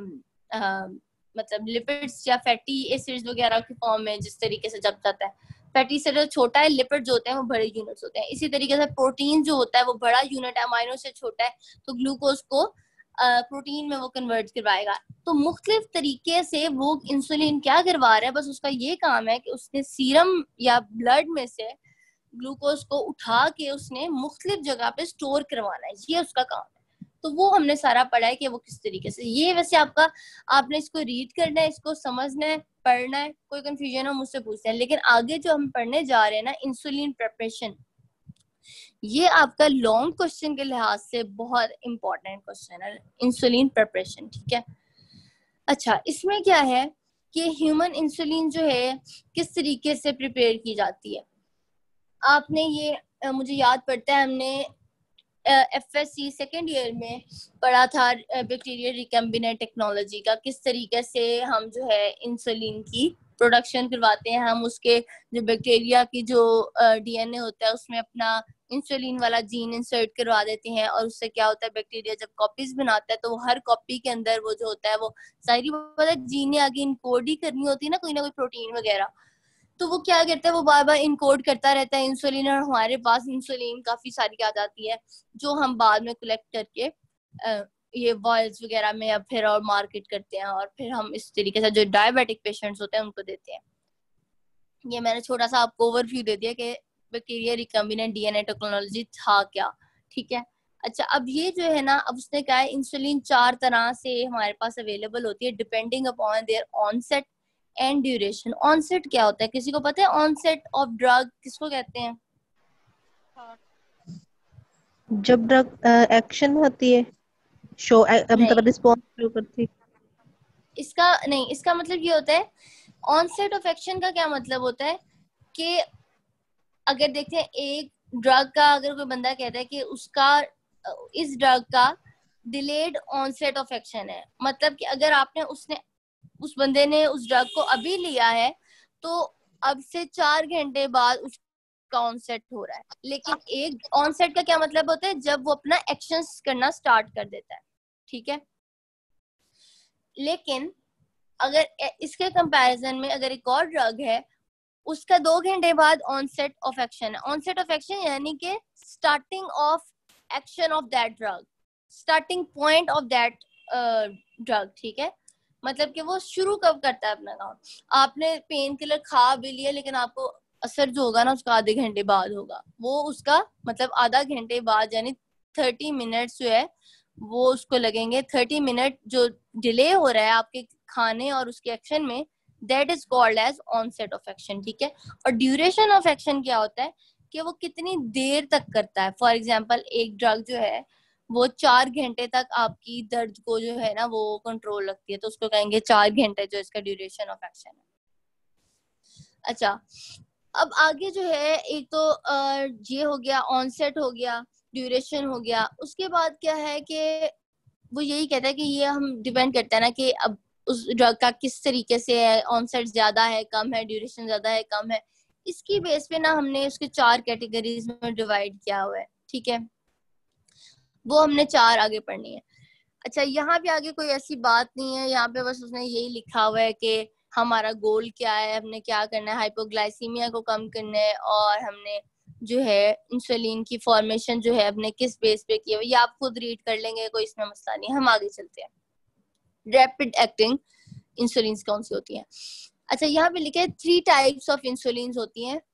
मतलब लिपिड्स या फैटी एसिड्स वगैरह की फॉर्म में, जिस तरीके से जब जाता है फैटी एसिड छोटा है, लिपिड जो होते हैं वो बड़े यूनिट्स होते हैं। इसी तरीके से प्रोटीन जो होता है वो बड़ा यूनिट है, अमाइनो से छोटा है, तो ग्लूकोज को प्रोटीन में वो कन्वर्ट करवाएगा। तो मुख्तलिफ तरीके से वो इंसुलिन क्या करवा रहा है, बस उसका ये काम है कि उसने सीरम या ब्लड में से ग्लूकोज को उठा के उसने मुख्तलिफ जगह पे स्टोर करवाना है, ये उसका काम है। तो वो हमने सारा पढ़ा है कि वो किस तरीके से, ये वैसे आपका, आपने इसको रीड करना है, इसको समझना है, पढ़ना है, कोई कंफ्यूजन हो मुझसे पूछते हैं। लेकिन आगे जो हम पढ़ने जा रहे हैं ना, इंसुलिन प्रिपरेशन, ये आपका लॉन्ग क्वेश्चन के लिहाज से बहुत इंपॉर्टेंट क्वेश्चन है, इंसुलिन प्रिपरेशन, ठीक है। अच्छा, इसमें क्या है कि ह्यूमन इंसुलिन जो है किस तरीके से प्रिपेयर की जाती है। आपने ये मुझे याद पड़ता है, हमने FSC सेकेंड ईयर में पढ़ा था बैक्टीरियल रिकम्बिनेंट टेक्नोलॉजी का, किस तरीके से हम जो है इंसुलिन की प्रोडक्शन करवाते हैं। हम उसके जो बैक्टीरिया की जो DNA होता है उसमें अपना इंसुलिन वाला जीन इंसर्ट करवा देते हैं, और उससे क्या होता है, बैक्टीरिया जब कॉपीज बनाता है तो वो हर कॉपी के अंदर वो जो होता है, वो सारी जीन ने आगे इनकोड ही करनी होती है ना कोई प्रोटीन वगैरह, तो वो क्या करता है, वो बार बार इनकोड करता रहता है इंसुलिन, और हमारे पास इंसुलिन काफी सारी आ जाती है जो हम बाद में कलेक्ट करके ये वॉयल्स वगैरह में या फिर और मार्केट करते हैं, और फिर हम इस तरीके से जो डायबिटिक पेशेंट्स होते हैं उनको देते हैं। ये मैंने छोटा सा आपको ओवरव्यू दे दिया कि बैक्टीरिया रिकम्बिनेंट DNA टेक्नोलॉजी था क्या, ठीक है। अच्छा, अब ये जो है ना, अब उसने कहा है इंसुलिन 4 तरह से हमारे पास अवेलेबल होती है depending upon their onset and duration. Onset क्या होता है, किसी को पता है ऑनसेट ऑफ ड्रग किसको कहते हैं? जब ड्रग एक्शन होती है, शो मतलब रिस्पॉन्स शो करती है। इसका नहीं, इसका मतलब ये होता है, ऑनसेट ऑफ एक्शन का क्या मतलब होता है कि अगर देखते हैं एक ड्रग का, अगर कोई बंदा कहता है कि उसका इस ड्रग का डिलेड ऑनसेट ऑफ एक्शन है, मतलब कि अगर आपने उस बंदे ने उस ड्रग को अभी लिया है तो अब से 4 घंटे बाद उसका ऑनसेट हो रहा है। लेकिन एक ऑनसेट का क्या मतलब होता है, जब वो अपना एक्शंस करना स्टार्ट कर देता है, ठीक है। लेकिन अगर इसके कंपैरिजन में अगर एक और ड्रग है, उसका 2 घंटे बाद ऑनसेट ऑफ एक्शन है। ऑनसेट ऑफ एक्शन यानी कि starting of action of that drug, starting point of that drug, ठीक है। मतलब कि वो शुरू कब करता है अपना काम। आपने पेन किलर खा भी लिया, लेकिन आपको असर जो होगा ना उसका आधे घंटे बाद होगा, वो उसका मतलब आधा घंटे बाद, यानी 30 मिनट्स जो है वो उसको लगेंगे। 30 मिनट जो डिले हो रहा है आपके खाने और उसके एक्शन में, that is called as onset of action, ठीक है। और ड्यूरेशन ऑफ एक्शन क्या होता है कि वो कितनी देर तक करता है। फॉर एग्जाम्पल, एक ड्रग जो है वो 4 घंटे तक आपकी दर्द को जो है ना वो कंट्रोल रखती है, तो उसको कहेंगे 4 घंटे जो इसका ड्यूरेशन ऑफ एक्शन है। अच्छा, अब आगे जो है एक तो ये हो गया, ऑनसेट हो गया, ड्यूरेशन हो गया। उसके बाद क्या है कि वो यही कहता है कि ये हम डिपेंड करता है ना कि अब उस ड्रग का किस तरीके से है, ऑनसेट ज्यादा है कम है, ड्यूरेशन ज्यादा है कम है, इसकी बेस पे ना हमने उसके 4 कैटेगरीज में डिवाइड किया हुआ है, ठीक है। वो हमने 4 आगे पढ़नी है। अच्छा, यहाँ पे आगे कोई ऐसी बात नहीं है, यहाँ पे बस उसने यही लिखा हुआ है कि हमारा गोल क्या है, हमने क्या करना है, हाइपोग्लाइसीमिया को कम करना है, और हमने जो है इंसुलिन की फॉर्मेशन जो है अपने किस बेस पे की है, ये आप खुद रीड कर लेंगे, कोई इसमें मसला नहीं। हम आगे चलते हैं, रैपिड एक्टिंग इंसुलिन कौन सी होती है। अच्छा, यहाँ पे लिखे 3 टाइप्स ऑफ इंसुलिन होती हैं,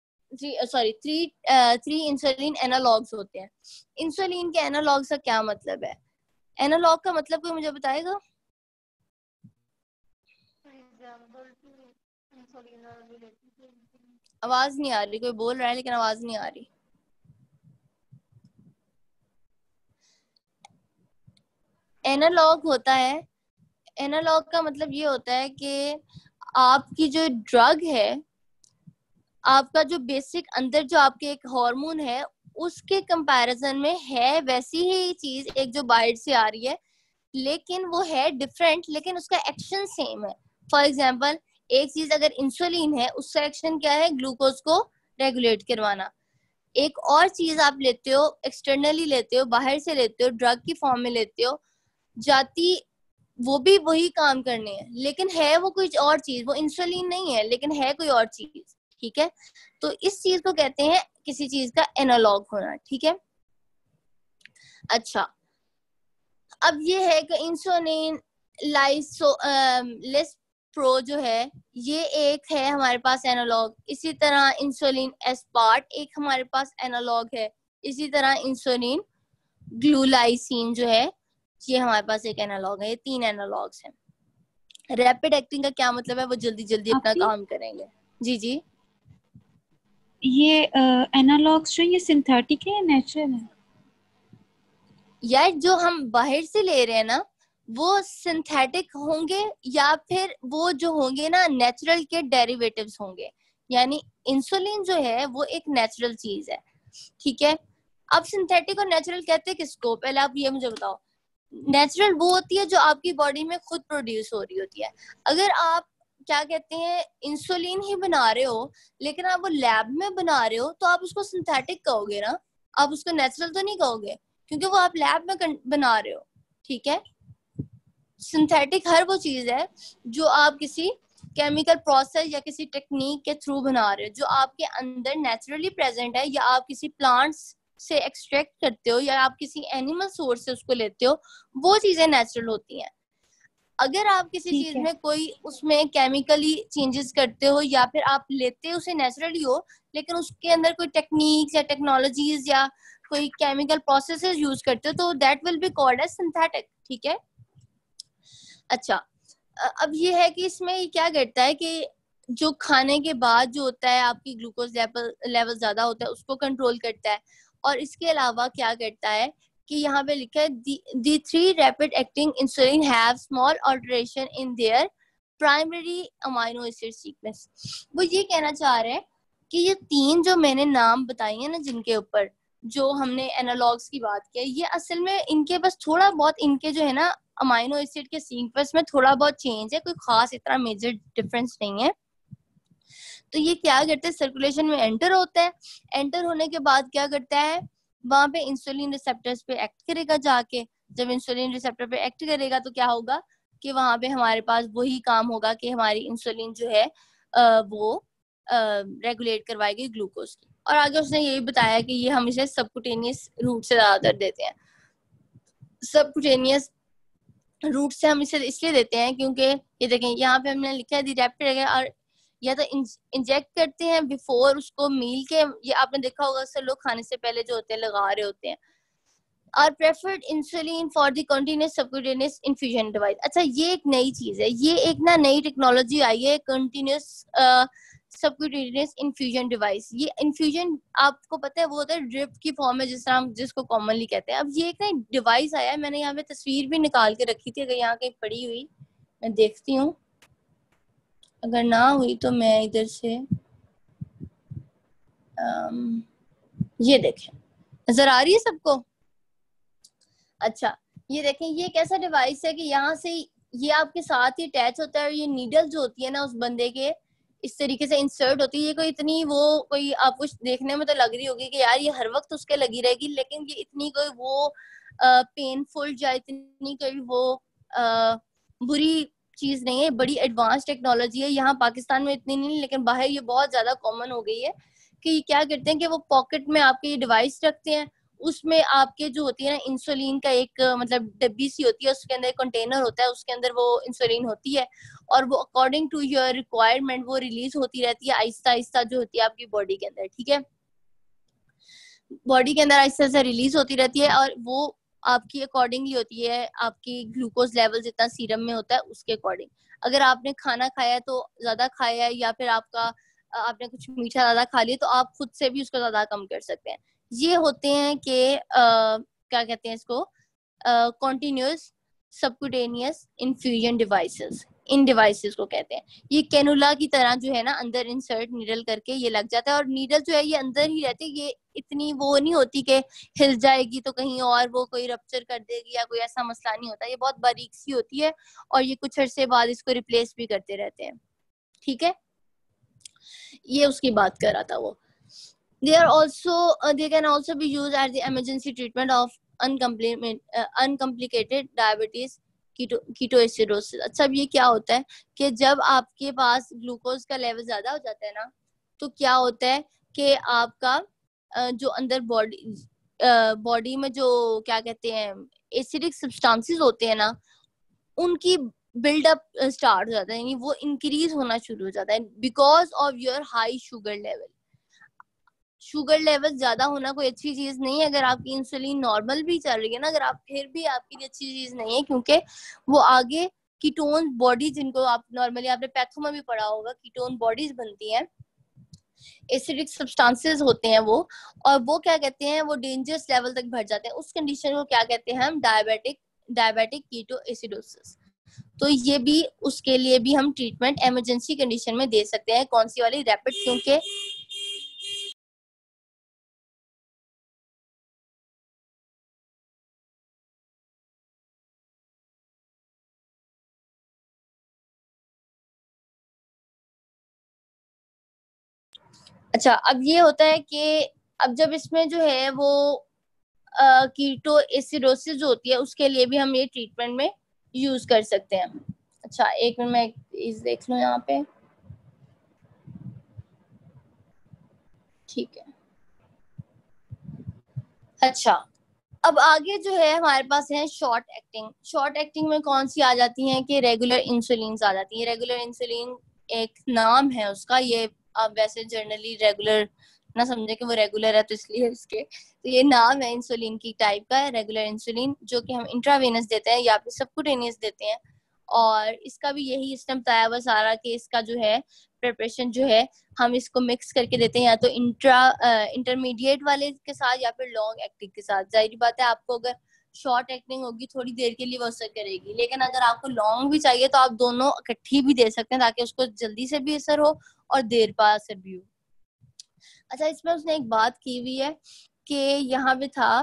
3 इंसुलिन एनालॉग्स होते हैं। इंसुलिन के एनालॉग्स का क्या मतलब है? एनालॉग का मतलब कोई मुझे बताएगा? आवाज नहीं आ रही, कोई बोल रहा है लेकिन आवाज नहीं आ रही। एनालॉग होता है, एनालॉग का मतलब ये होता है कि आपकी जो ड्रग है, आपका जो बेसिक अंदर जो आपके एक हार्मोन है उसके कंपैरिजन में है वैसी ही चीज, एक जो बाहर से आ रही है, लेकिन वो है डिफरेंट, लेकिन उसका एक्शन सेम है। फॉर एग्जाम्पल, एक चीज अगर इंसुलिन है, उसका एक्शन क्या है, ग्लूकोज को रेगुलेट करवाना। एक और चीज आप लेते हो, एक्सटर्नली लेते हो, बाहर से लेते हो, ड्रग की फॉर्म में लेते हो, जाती वो भी वही काम करने हैं, लेकिन है वो कुछ और चीज, वो इंसुलिन नहीं है लेकिन है कोई और चीज, ठीक है। तो इस चीज को कहते हैं किसी चीज का एनालॉग होना, ठीक है। अच्छा, अब ये है कि इंसुलिन लिस्प्रो जो है ये एक है हमारे पास एनालॉग। इसी तरह इंसुलिन एस्पार्ट एक हमारे पास एनालॉग है। इसी तरह इंसुलिन ग्लूलाइसिन जो है, ये हमारे पास एक एनालॉग है। ये 3 एनालॉग्स हैं। रैपिड एक्टिंग का क्या मतलब है, वो जल्दी जल्दी अपना काम करेंगे। जी जी, ये एनालॉग्स जो ये सिंथेटिक है या नेचुरल है? यार जो हम बाहर से ले रहे हैं ना, वो सिंथेटिक होंगे या फिर वो जो होंगे ना नेचुरल के डेरिवेटिव्स होंगे। यानी इंसुलिन जो है वो एक नेचुरल चीज है, ठीक है। अब सिंथेटिक और नेचुरल कहते हैं किसको, पहले आप ये मुझे बताओ। नेचुरल वो होती है जो आपकी बॉडी में खुद प्रोड्यूस हो रही होती है। अगर आप क्या कहते हैं इंसुलिन ही बना रहे हो लेकिन आप वो लैब में बना रहे हो, तो आप उसको सिंथेटिक कहोगे ना, आप उसको नेचुरल तो नहीं कहोगे, क्योंकि वो आप लैब में बना रहे हो, ठीक है। सिंथेटिक हर वो चीज है जो आप किसी केमिकल प्रोसेस या किसी टेक्निक के थ्रू बना रहे हो, जो आपके अंदर नेचुरली प्रेजेंट है, या आप किसी प्लांट्स से एक्सट्रैक्ट करते हो, या आप किसी एनिमल सोर्स से उसको लेते हो, वो चीजें नेचुरल होती हैं। अगर आप किसी चीज में कोई उसमें केमिकली चेंजेस करते हो या फिर आप लेते हो उसे नेचुरली हो, लेकिन उसके अंदर कोई टेक्निक्स या टेक्नोलॉजीज या कोई केमिकल प्रोसेसेस यूज करते हो, तो that will be called as synthetic, ठीक है। अच्छा, अब ये है कि इसमें क्या करता है कि जो खाने के बाद जो होता है आपकी ग्लूकोज लेवल ज्यादा होता है उसको कंट्रोल करता है, और इसके अलावा क्या करता है कि यहाँ पे लिखा है the 3 rapid acting insulin have small alteration in their primary amino acid sequence. वो ये कहना चाह रहे हैं कि ये 3 जो मैंने नाम बताई है ना, जिनके ऊपर जो हमने एनालॉग्स की बात की, ये असल में इनके बस थोड़ा बहुत इनके जो है ना अमाइनो एसिड के सीक्वेंस में थोड़ा बहुत चेंज है, कोई खास इतना मेजर डिफरेंस नहीं है। तो ये क्या करते हैं, सर्कुलेशन में एंटर होता है, एंटर होने के बाद क्या करता है, वहां पे इंसुलिन रिसेप्टर्स पे एक्ट करेगा जाके। जब इंसुलिन रिसेप्टर पे एक्ट करेगा तो क्या होगा कि वहां पे हमारे पास वही काम होगा कि हमारी इंसुलिन जो है वो रेगुलेट करवाएगी ग्लूकोज की। और आगे उसने यही बताया कि ये हम इसे सबकुटेनियस रूट से ज्यादातर देते हैं। सबकुटेनियस रूट से हम इसे इसलिए देते हैं क्योंकि ये देखें यहाँ पे हमने लिखा है दी रैपिड, और या तो इंजेक्ट करते हैं बिफोर उसको मील के, ये आपने देखा होगा अक्सर लोग खाने से पहले जो होते हैं लगा रहे होते हैं। और preferred insulin for the continuous subcutaneous infusion device. अच्छा, ये एक नई चीज है, ये एक ना नई टेक्नोलॉजी आई है, कंटिन्यूअस सबक्यूटेनियस इन्फ्यूजन डिवाइस। ये इन्फ्यूजन आपको पता है वो होता है ड्रिप की फॉर्म में, जिस तरह हम जिसको कॉमनली कहते हैं। अब ये एक नई डिवाइस आया है, मैंने यहाँ पे तस्वीर भी निकाल के रखी थी, अगर यहाँ कहीं पड़ी हुई मैं देखती हूँ, अगर ना हुई तो मैं इधर से ये देखें, नजर आ रही है सबको? अच्छा, ये देखें, ये एक ऐसा डिवाइस है कि यहाँ से ये आपके साथ ही अटैच होता है, और ये नीडल जो होती है ना उस बंदे के इस तरीके से इंसर्ट होती है। ये कोई इतनी वो कोई आपको देखने में तो लग रही होगी कि यार ये हर वक्त उसके लगी रहेगी, लेकिन ये इतनी कोई वो पेनफुल या इतनी कोई वो बुरी चीज नहीं है, बड़ी एडवांस टेक्नोलॉजी है। यहाँ पाकिस्तान में इतनी नहीं, लेकिन बाहर ये बहुत ज्यादा कॉमन हो गई है कि क्या करते हैं कि वो पॉकेट में आपके ये डिवाइस रखते हैं, उसमें आपके जो होती है ना इंसुलिन का एक मतलब डब्बी सी होती है, उसके अंदर कंटेनर होता है, उसके अंदर वो इंसुलिन होती है, और वो अकॉर्डिंग टू योर रिक्वायरमेंट वो रिलीज होती रहती है आहिस्ता आहिस्ता जो होती है आपकी बॉडी के अंदर, ठीक है। बॉडी के अंदर आहिस्ता आहिस्ता रिलीज होती रहती है, और वो आपकी अकॉर्डिंगली होती है, आपकी ग्लूकोज लेवल जितना सीरम में होता है उसके अकॉर्डिंग। अगर आपने खाना खाया तो ज्यादा खाया है, या फिर आपने कुछ मीठा ज्यादा खा लिया, तो आप खुद से भी उसको ज्यादा कम कर सकते हैं। ये होते हैं कि क्या कहते हैं इसको, कॉन्टिन्यूअस सबक्यूटेनियस इन्फ्यूजन डिवाइसेस, इन डिवाइसेस को कहते हैं। ये कैनुला की तरह जो है ना अंदर इंसर्ट नीडल करके ये लग जाता है, और नीडल जो है ये अंदर ही रहती है, ये इतनी वो नहीं होती कि हिल जाएगी तो कहीं और वो कोई रप्चर कर देगी या कोई ऐसा मसला नहीं होता। ये बहुत बारीक सी होती है, और ये कुछ अरसे बाद इसको रिप्लेस भी करते रहते हैं, ठीक है। ये उसकी बात कर रहा था वो। They can also be used as the emergency treatment of uncomplicated diabetes, ketoacidosis. अच्छा, अब ये क्या होता है कि जब आपके पास ग्लूकोज का लेवल ज्यादा हो जाता है ना, तो क्या होता है कि आपका जो अंदर बॉडी में जो क्या कहते हैं एसिडिक सब्सटेंसेस होते हैं ना, उनकी बिल्डअप स्टार्ट हो जाता है, यानी वो इंक्रीज होना शुरू हो जाता है because of your high sugar level. Sugar level ज्यादा होना कोई अच्छी चीज नहीं है। अगर आपकी इंसुलिन नॉर्मल भी चल रही है ना, अगर आप फिर भी आपके लिए अच्छी चीज नहीं है, क्योंकि वो आगे कीटोन बॉडी, जिनको आप नॉर्मली आपने पैथो में भी पढ़ा होगा, कीटोन बॉडीज बनती हैं, एसिडिक सब्सटेंसेस होते हैं वो, और वो क्या कहते हैं, वो डेंजरस लेवल तक बढ़ जाते हैं। उस कंडीशन को क्या कहते हैं हम, डायबिटिक कीटो एसिडोसिस। तो ये भी, उसके लिए भी हम ट्रीटमेंट इमरजेंसी कंडीशन में दे सकते हैं। कौन सी वाली, रैपिड, क्योंकि अच्छा अब ये होता है कि अब जब इसमें जो है वो कीटो एसिडोसिस जो होती है, उसके लिए भी हम ये ट्रीटमेंट में यूज कर सकते हैं। अच्छा एक मिनट मैं इस देख लूं यहाँ पे, ठीक है। अच्छा अब आगे जो है हमारे पास है शॉर्ट एक्टिंग। शॉर्ट एक्टिंग में कौन सी आ जाती हैं कि रेगुलर इंसुलिन आ जाती है। रेगुलर इंसुलिन एक नाम है उसका, ये आप वैसे जनरली रेगुलर ना समझे कि वो रेगुलर है तो इसलिए इसके, तो ये नाम है इंसुलिन की टाइप का है, रेगुलर इंसुलिन, जो कि हम इंट्रावेनस देते हैं या फिर सबक्यूटेनियस देते हैं। और इसका भी यही सिस्टम बताया हुआ सारा कि इसका जो है प्रिपरेशन जो है, हम इसको मिक्स करके देते हैं या तो इंटरमीडिएट वाले के साथ या फिर लॉन्ग एक्टिंग के साथ। जाहिर बात है आपको अगर शॉर्ट एक्टिंग होगी थोड़ी देर के लिए वो असर करेगी, लेकिन अगर आपको लॉन्ग भी चाहिए तो आप दोनों इकट्ठी भी दे सकते हैं, ताकि उसको जल्दी से भी असर हो और देर बाद असर भी हो। अच्छा इसमें उसने एक बात की हुई है कि यहाँ पे था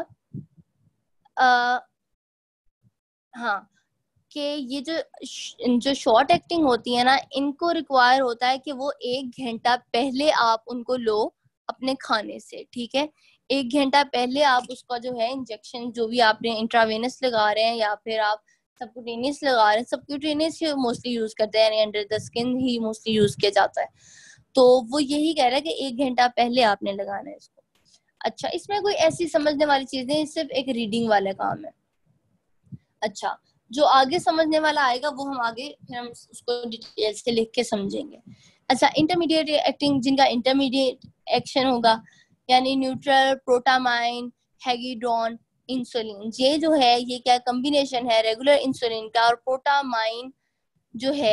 हाँ, कि ये जो शॉर्ट एक्टिंग होती है ना, इनको रिक्वायर होता है कि वो 1 घंटा पहले आप उनको लो अपने खाने से, ठीक है। 1 घंटा पहले आप उसका जो है इंजेक्शन, जो भी आपने इंट्रावेनस लगा रहे हैं या फिर आप सबक्यूटेनियस लगा रहे हैं, सबक्यूटेनियस ही मोस्टली यूज करते हैं, यानी अंडर द स्किन ही मोस्टली यूज किया जाता है। तो वो यही कह रहा है कि 1 घंटा पहले आपने लगाना है इसको। अच्छा इसमें कोई ऐसी समझने वाली चीज नहीं, सिर्फ एक रीडिंग वाला काम है। अच्छा जो आगे समझने वाला आएगा वो हम आगे फिर हम उसको डिटेल से लिख के समझेंगे। अच्छा इंटरमीडिएट एक्टिंग, जिनका इंटरमीडिएट एक्शन होगा, यानी न्यूट्रल, प्रोटामाइन, हेगिड्रॉन, इंसुलिन, ये जो है ये क्या कॉम्बिनेशन है रेगुलर इंसुलिन का और प्रोटामाइन जो है।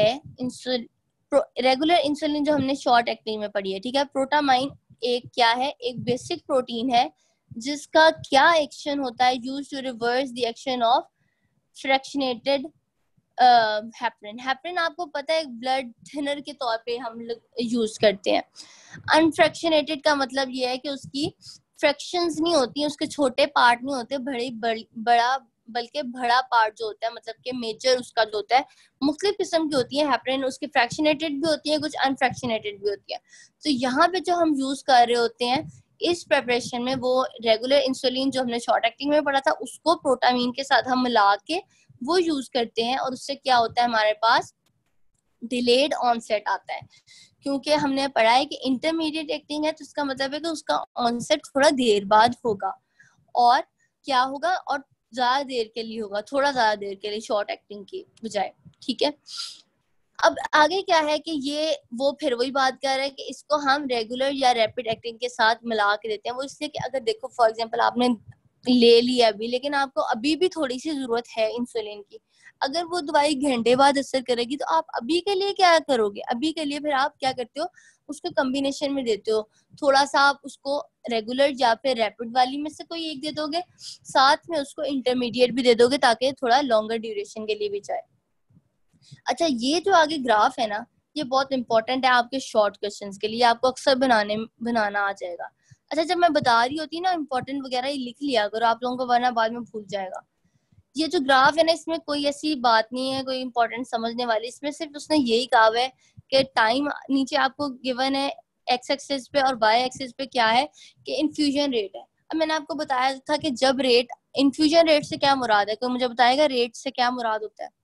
रेगुलर इंसुलिन जो हमने शॉर्ट एक्टिंग में पढ़ी है, ठीक है। प्रोटामाइन एक क्या है, एक बेसिक प्रोटीन है जिसका क्या एक्शन होता है, use to reverse the action of fractionated heparin. Heparin आपको पता है ब्लड थिनर के तौर पे हम लोग यूज करते हैं। अनफ्रैक्शनेटेड का मतलब ये है कि उसकी फ्रैक्शंस नहीं होती, उसके छोटे पार्ट नहीं होते, बड़ा बल्कि बड़ा पार्ट जो होता है, मतलब कि मेजर उसका जो होता है, मुख्तलिफ किस्म की होती है हेपरिन, उसकी फ्रैक्शनेटेड भी होती है, कुछ अनफ्रैक्शनेटेड भी होती है। तो यहाँ पे जो हम यूज कर रहे होते हैं इस प्रिपरेशन में, वो रेगुलर इंसुलिन जो हमने शॉर्ट एक्टिंग में पढ़ा था उसको प्रोटामीन के साथ हम मिला के वो यूज करते हैं, और उससे क्या होता है हमारे पास डिलेड ऑनसेट आता है। क्योंकि हमने पढ़ा है कि इंटरमीडिएट एक्टिंग है तो इसका मतलब है कि उसका ऑनसेट थोड़ा देर बाद होगा, और क्या होगा, और ज्यादा देर के लिए होगा, थोड़ा ज्यादा देर के लिए शॉर्ट एक्टिंग की बजाय, ठीक है। अब आगे क्या है कि ये वो फिर वही बात कर रहा है कि इसको हम रेगुलर या रैपिड एक्टिंग के साथ मिला के देते हैं। वो इसलिए कि अगर देखो फॉर एग्जांपल आपने ले लिया अभी, लेकिन आपको अभी भी थोड़ी सी जरूरत है इंसुलिन की, अगर वो दवाई घंटे बाद असर करेगी तो आप अभी के लिए क्या करोगे, अभी के लिए फिर आप क्या करते हो, उसको कॉम्बिनेशन में देते हो। थोड़ा सा आप उसको रेगुलर या फिर रैपिड वाली में से कोई एक दे दोगे, साथ में उसको इंटरमीडिएट भी दे दोगे ताकि थोड़ा लॉन्गर ड्यूरेशन के लिए भी जाए। अच्छा ये जो आगे ग्राफ है ना, ये बहुत इंपॉर्टेंट है आपके शॉर्ट क्वेश्चंस के लिए, आपको अक्सर बनाना आ जाएगा। अच्छा जब मैं बता रही होती ना इंपॉर्टेंट वगैरह, ये लिख लिया करो आप लोगों को, वरना बाद में भूल जाएगा। ये जो ग्राफ है ना, इसमें कोई ऐसी बात नहीं है कोई इंपॉर्टेंट समझने वाली, इसमें सिर्फ उसने यही कहा है कि टाइम नीचे आपको गिवन है एक्स एक्सिस पे, और वाई एक्सिस पे क्या है कि इन्फ्यूजन रेट है। अब मैंने आपको बताया था कि जब रेट, इन्फ्यूजन रेट से क्या मुराद है, कोई मुझे बताएगा रेट से क्या मुराद होता है?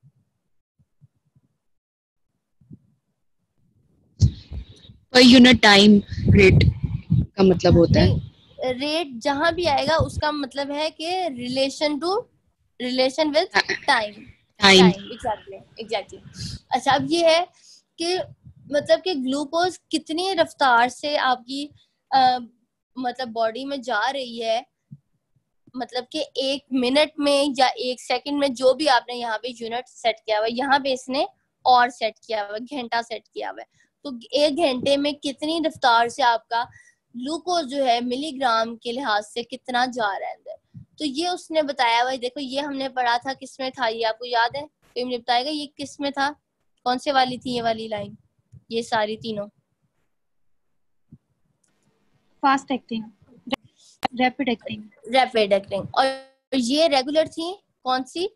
पर यूनिट टाइम रेट का मतलब होता है, रेट जहां भी आएगा उसका मतलब है कि relation with time. Time exactly. अच्छा अब ये है कि मतलब कि ग्लूकोज कितनी रफ्तार से आपकी मतलब बॉडी में जा रही है, मतलब कि 1 मिनट में या 1 सेकंड में, जो भी आपने यहाँ पे यूनिट सेट किया हुआ है, यहाँ पे इसने और सेट किया हुआ है, घंटा सेट किया हुआ है। तो 1 घंटे में कितनी रफ्तार से आपका ग्लूकोज जो है मिलीग्राम के लिहाज से कितना जा रहा है अंदर, तो ये उसने बताया हुआ है। देखो ये हमने पढ़ा था, किसमें था ये आपको याद है? तो मुझे बताएगा ये किसमें था, कौन से वाली थी ये वाली लाइन, ये सारी तीनों? Fast acting, rapid acting, rapid acting. और ये रेगुलर थी कौन सी?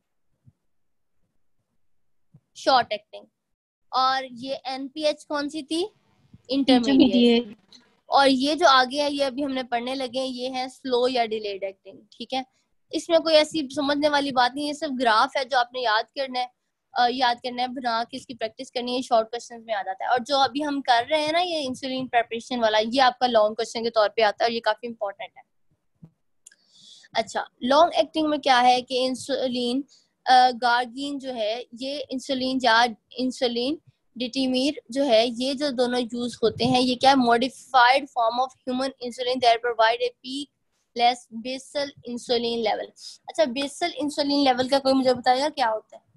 Short acting. और ये एनपीएच कौन सी थी? इंटरमीडिएट। इंटरमीडिएट। और ये जो आगे है ये अभी हमने पढ़ने लगे हैं, ये है स्लो या डिलेड एक्टिंग। ठीक है, इसमें कोई ऐसी समझने वाली बात नहीं है, सिर्फ ग्राफ है जो आपने याद करना है, बना के इसकी प्रैक्टिस करनी है, शॉर्ट क्वेश्चंस में आ जाता है। और जो अभी हम कर रहे हैं ना ये इंसुलिन प्रिपरेशन वाला, ये आपका लॉन्ग क्वेश्चन के तौर पे आता है और ये काफी इंपॉर्टेंट है। अच्छा, लॉन्ग एक्टिंग में क्या है कि इंसुलिन गार्गिन जो है, ये इंसुलिन या इंसुलिन डिटीमीर जो है, ये जो दोनों यूज होते हैं, ये क्या है? Modified form of human insulin that provide a peak less basal insulin level. अच्छा, बेसल इंसुलिन लेवल का कोई मुझे बताएगा क्या होता है?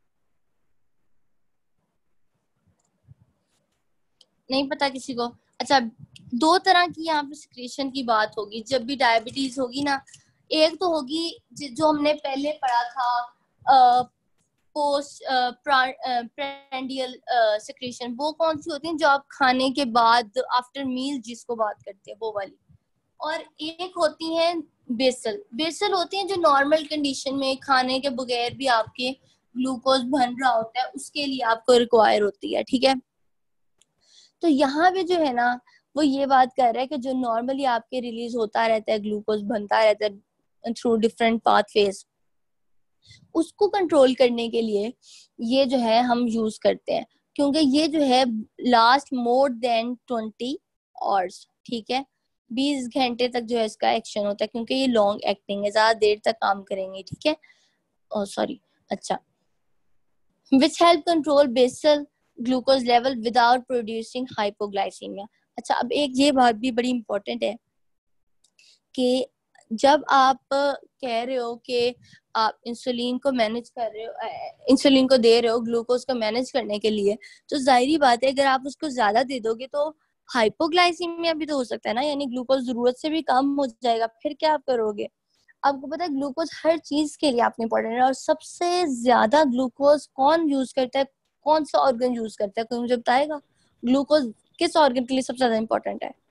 नहीं पता किसी को? अच्छा, 2 तरह की यहाँ पे सिक्रेशन की बात होगी जब भी डायबिटीज होगी ना। एक तो होगी जो हमने पहले पढ़ा था, पोस्ट प्रेंडियल सिक्रेशन। वो कौन सी होती है? जो आप खाने के बाद, आफ्टर मील जिसको बात करते हैं, वो वाली। और एक होती है बेसल। बेसल होती है जो नॉर्मल कंडीशन में खाने के बगैर भी आपके ग्लूकोज बन रहा होता है, उसके लिए आपको रिक्वायर होती है। ठीक है, तो यहाँ पे जो है ना वो ये बात कर रहा है कि जो नॉर्मली आपके रिलीज होता रहता है, ग्लूकोज बनता रहता है थ्रू डिफरेंट पाथवेज, उसको कंट्रोल करने के लिए ये जो है हम यूज करते हैं, क्योंकि ये जो है लास्ट मोर देन 20 आवर्स। ठीक है, 20 घंटे तक जो है इसका एक्शन होता है, क्योंकि ये लॉन्ग एक्टिंग है, ज्यादा देर तक काम करेंगे। ठीक है, ओ सॉरी, अच्छा, which help control basal glucose level without producing hypoglycaemia. अच्छा, अब एक ये बात भी बड़ी इंपॉर्टेंट है कि जब आप कह रहे हो कि आप इंसुलिन को मैनेज कर रहे हो, इंसुलिन को दे रहे हो ग्लूकोज को मैनेज करने के लिए, तो जाहिर बात है अगर आप उसको ज्यादा दे दोगे तो हाइपोग्लाइसीमिया भी तो हो सकता है ना, यानी ग्लूकोज जरूरत से भी कम हो जाएगा। फिर क्या आप करोगे? आपको पता है ग्लूकोज हर चीज के लिए आपने इंपॉर्टेंट है, और सबसे ज्यादा ग्लूकोज कौन यूज करता है, कौन सा ऑर्गन यूज करता है? कोई मुझे बताएगा ग्लूकोज किस ऑर्गन के लिए सबसे ज्यादा इंपॉर्टेंट है?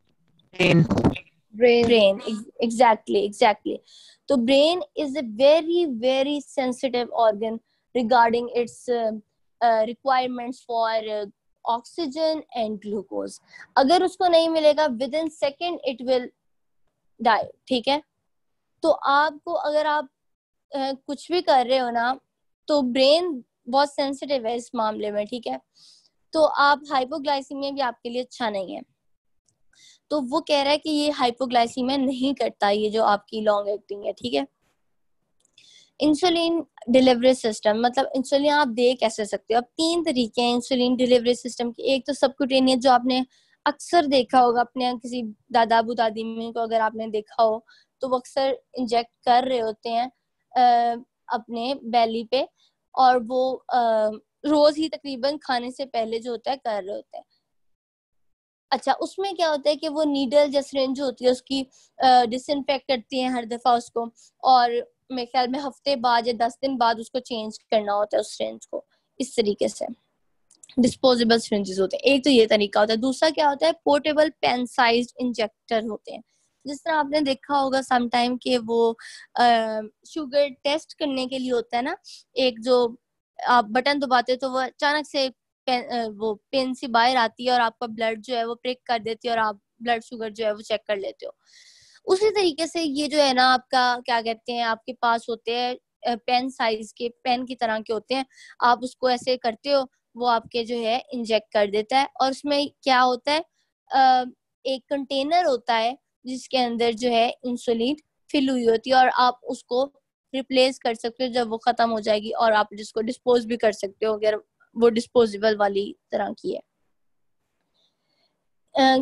ब्रेन। एग्जैक्टली। तो brain is a very sensitive organ regarding its requirements for oxygen and glucose. अगर उसको नहीं मिलेगा within second it will die। ठीक है, तो आपको अगर आप कुछ भी कर रहे हो ना, तो ब्रेन बहुत सेंसिटिव है इस मामले में। ठीक है, तो आप हाइपोग्लाइसीमिया भी आपके लिए अच्छा नहीं है। तो वो कह रहा है कि ये हाइपोग्लाइसीमिया नहीं करता, ये जो आपकी लॉन्ग एक्टिंग है। ठीक है, इंसुलिन डिलीवरी सिस्टम, मतलब इंसुलिन आप दे कैसे सकते हो? अब 3 तरीके हैं इंसुलिन डिलीवरी सिस्टम के। एक तो सबक्यूटेनियस, जो आपने अक्सर देखा होगा अपने किसी दादा अबू दादी में को, अगर आपने देखा हो तो वो अक्सर इंजेक्ट कर रहे होते हैं अपने बेली पे, और वो रोज ही तकरीबन खाने से पहले जो होता है कर रहे होते हैं। अच्छा, उसमें क्या होता है कि वो नीडल या सिरिंज होती है उसकी डिसइंफेक्ट करती हैं हर दफा उसको, और मेरे ख्याल में हफ्ते बाद या 10 दिन बाद उसको चेंज करना होता है उस सिरिंज को। इस तरीके से डिस्पोजेबल सिरिंजेस होते हैं। एक तो ये तरीका होता है। दूसरा क्या होता है, पोर्टेबल पेन साइज्ड इंजेक्टर होते हैं। जिस तरह आपने देखा होगा सम टाइम के वो शुगर टेस्ट करने के लिए होता है ना, एक जो आप बटन दबाते हो तो वो अचानक से वो पेन से बाहर आती है और आपका ब्लड जो है वो प्रिक कर देती है और आप ब्लड शुगर जो है वो चेक कर लेते हो। उसी तरीके से ये जो है ना आपका क्या कहते हैं, आपके पास होते हैं पेन साइज के, पेन की तरह के होते हैं, आप उसको ऐसे करते हो, वो आपके जो है इंजेक्ट कर देता है। और उसमें क्या होता है, एक कंटेनर होता है जिसके अंदर जो है इंसुलिन फिल हुई होती है, और आप उसको रिप्लेस कर सकते हो जब वो खत्म हो जाएगी, और आप जिसको डिस्पोज भी कर सकते हो अगर वो डिस्पोजेबल वाली तरह की है।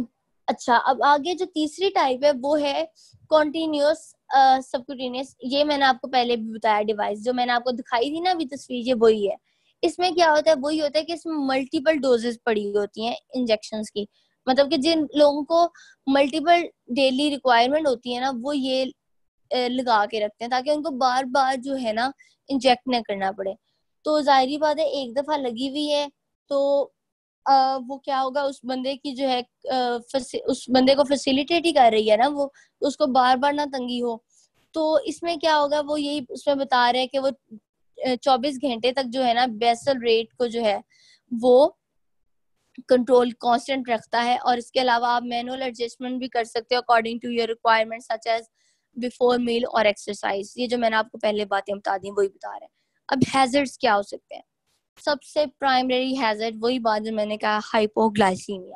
अच्छा, अब आगे जो तीसरी टाइप है वो है कॉन्टिन्यूस सबक्यूटेनियस। ये मैंने आपको पहले भी बताया, डिवाइस जो मैंने आपको दिखाई थी ना अभी तस्वीर, ये वही है। इसमें क्या होता है, वही होता है कि इसमें मल्टीपल डोजेस पड़ी होती हैं इंजेक्शंस की। मतलब कि जिन लोगों को मल्टीपल डेली रिक्वायरमेंट होती है ना, वो ये लगा के रखते हैं ताकि उनको बार बार जो है ना इंजेक्ट न करना पड़े। तो जाहिर बात है, एक दफा लगी हुई है तो वो क्या होगा, उस बंदे की जो है उस बंदे को फैसिलिटेट ही कर रही है ना वो, तो उसको बार बार ना तंगी हो। तो इसमें क्या होगा, वो यही उसमें बता रहे हैं कि वो 24 घंटे तक जो है ना बेसल रेट को जो है वो कंट्रोल कांस्टेंट रखता है। और इसके अलावा आप मैनुअल एडजस्टमेंट भी कर सकते हो according to your requirement, such as before meal और एक्सरसाइज। ये जो मैंने आपको पहले बातें बता दी वही बता रहे हैं। अब हैजर्ड्स क्या हो सकते हैं? सबसे प्राइमरी हैजर्ड वही बात जो मैंने कहा, हाइपोग्लाइसीमिया।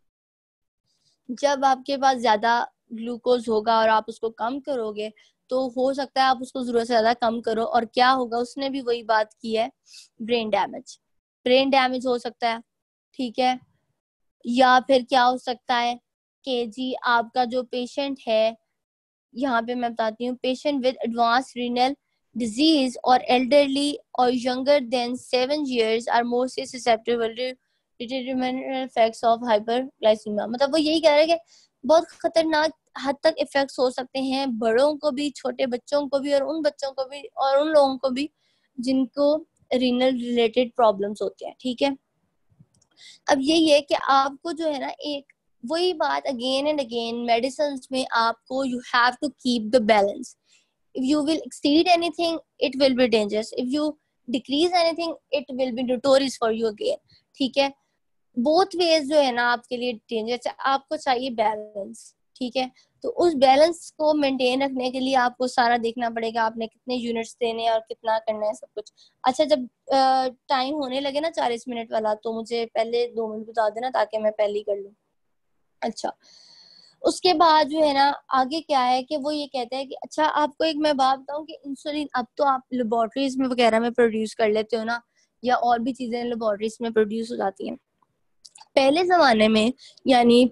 जब आपके पास ज्यादा ग्लूकोज होगा और आप उसको कम करोगे तो हो सकता है आप उसको जरूरत से ज्यादा कम करो, और क्या होगा, उसने भी वही बात की है, ब्रेन डैमेज। ब्रेन डैमेज हो सकता है, ठीक है। या फिर क्या हो सकता है कि जी आपका जो पेशेंट है, यहाँ पे मैं बताती हूँ, patient with advance renal disease और एल्डरली और younger than 7 years are more susceptible to determinant effects of hyperglycaemia. मतलब वो यही कह रहे हैं कि बहुत खतरनाक हद तक इफेक्ट्स हो सकते हैं बड़ों को भी, छोटे बच्चों को भी, और उन बच्चों को भी और उन लोगों को भी जिनको रीनल रिलेटेड प्रॉब्लम्स होते हैं, ठीक है। अब यही है कि आपको जो है ना, एक वही बात अगेन एंड अगेन मेडिसिन में आपको you have to keep the balance. If you will exceed anything it will be dangerous, if you decrease anything it will be notorious for you again, ठीक है। बोथ वेज जो है ना आपके लिए dangerous है, आपको चाहिए बैलेंस, ठीक है। तो उस बैलेंस को मेंटेन रखने के लिए आपको सारा देखना पड़ेगा, आपने कितने यूनिट्स देने हैं और कितना करना है, सब कुछ। अच्छा, जब टाइम होने लगे ना 40 मिनट वाला, तो मुझे पहले 2 मिनट बता देना ताकि मैं पहले ही कर लूँ। अच्छा, उसके बाद जो है ना आगे क्या है कि वो ये कहते हैं कि अच्छा आपको एक मैं बात बताऊं कि इंसुलिन अब तो आप लेबोरेटरीज में वगैरह में प्रोड्यूस कर लेते हो ना, या और भी चीजें लेबोरेटरीज में प्रोड्यूस हो जाती हैं। पहले जमाने में यानी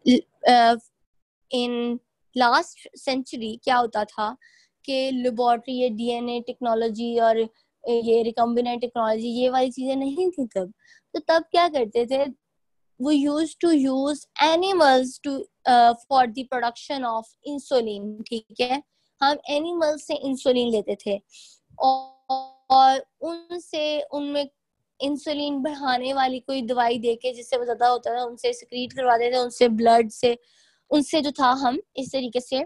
इन लास्ट सेंचुरी क्या होता था कि लेबोरेटरी, ये डीएनए टेक्नोलॉजी और ये रिकम्बिनेंट टेक्नोलॉजी, ये वाली चीजें नहीं थी तब। तो तब क्या करते थे, वो use to use animals to for the production of insulin, ठीक है। हम एनिमल्स से इंसुलिन लेते थे और उनसे उनमें इंसुलिन बढ़ाने वाली कोई दवाई देके जिससे वो ज्यादा होता था उनसे सिक्रीट करवा देते थे, उनसे ब्लड से, उनसे जो था हम इस तरीके से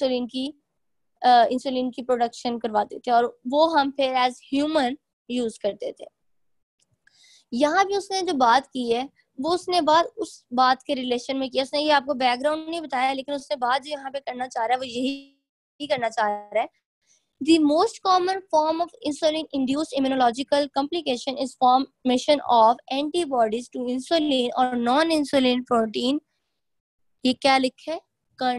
इंसुलिन की प्रोडक्शन करवाते थे, और वो हम फिर एज ह्यूमन यूज करते थे। यहाँ भी उसने जो बात की है वो उसने बात उस बात के रिलेशन में किया। उसने ये आपको बैकग्राउंड नहीं बताया, लेकिन उसने बात जो यहाँ पे करना चाह रहा है वो यही करना चाह रहा है। The most common form of insulin-induced immunological complication is formation of antibodies to insulin or non-insulin protein. ये क्या लिखा है?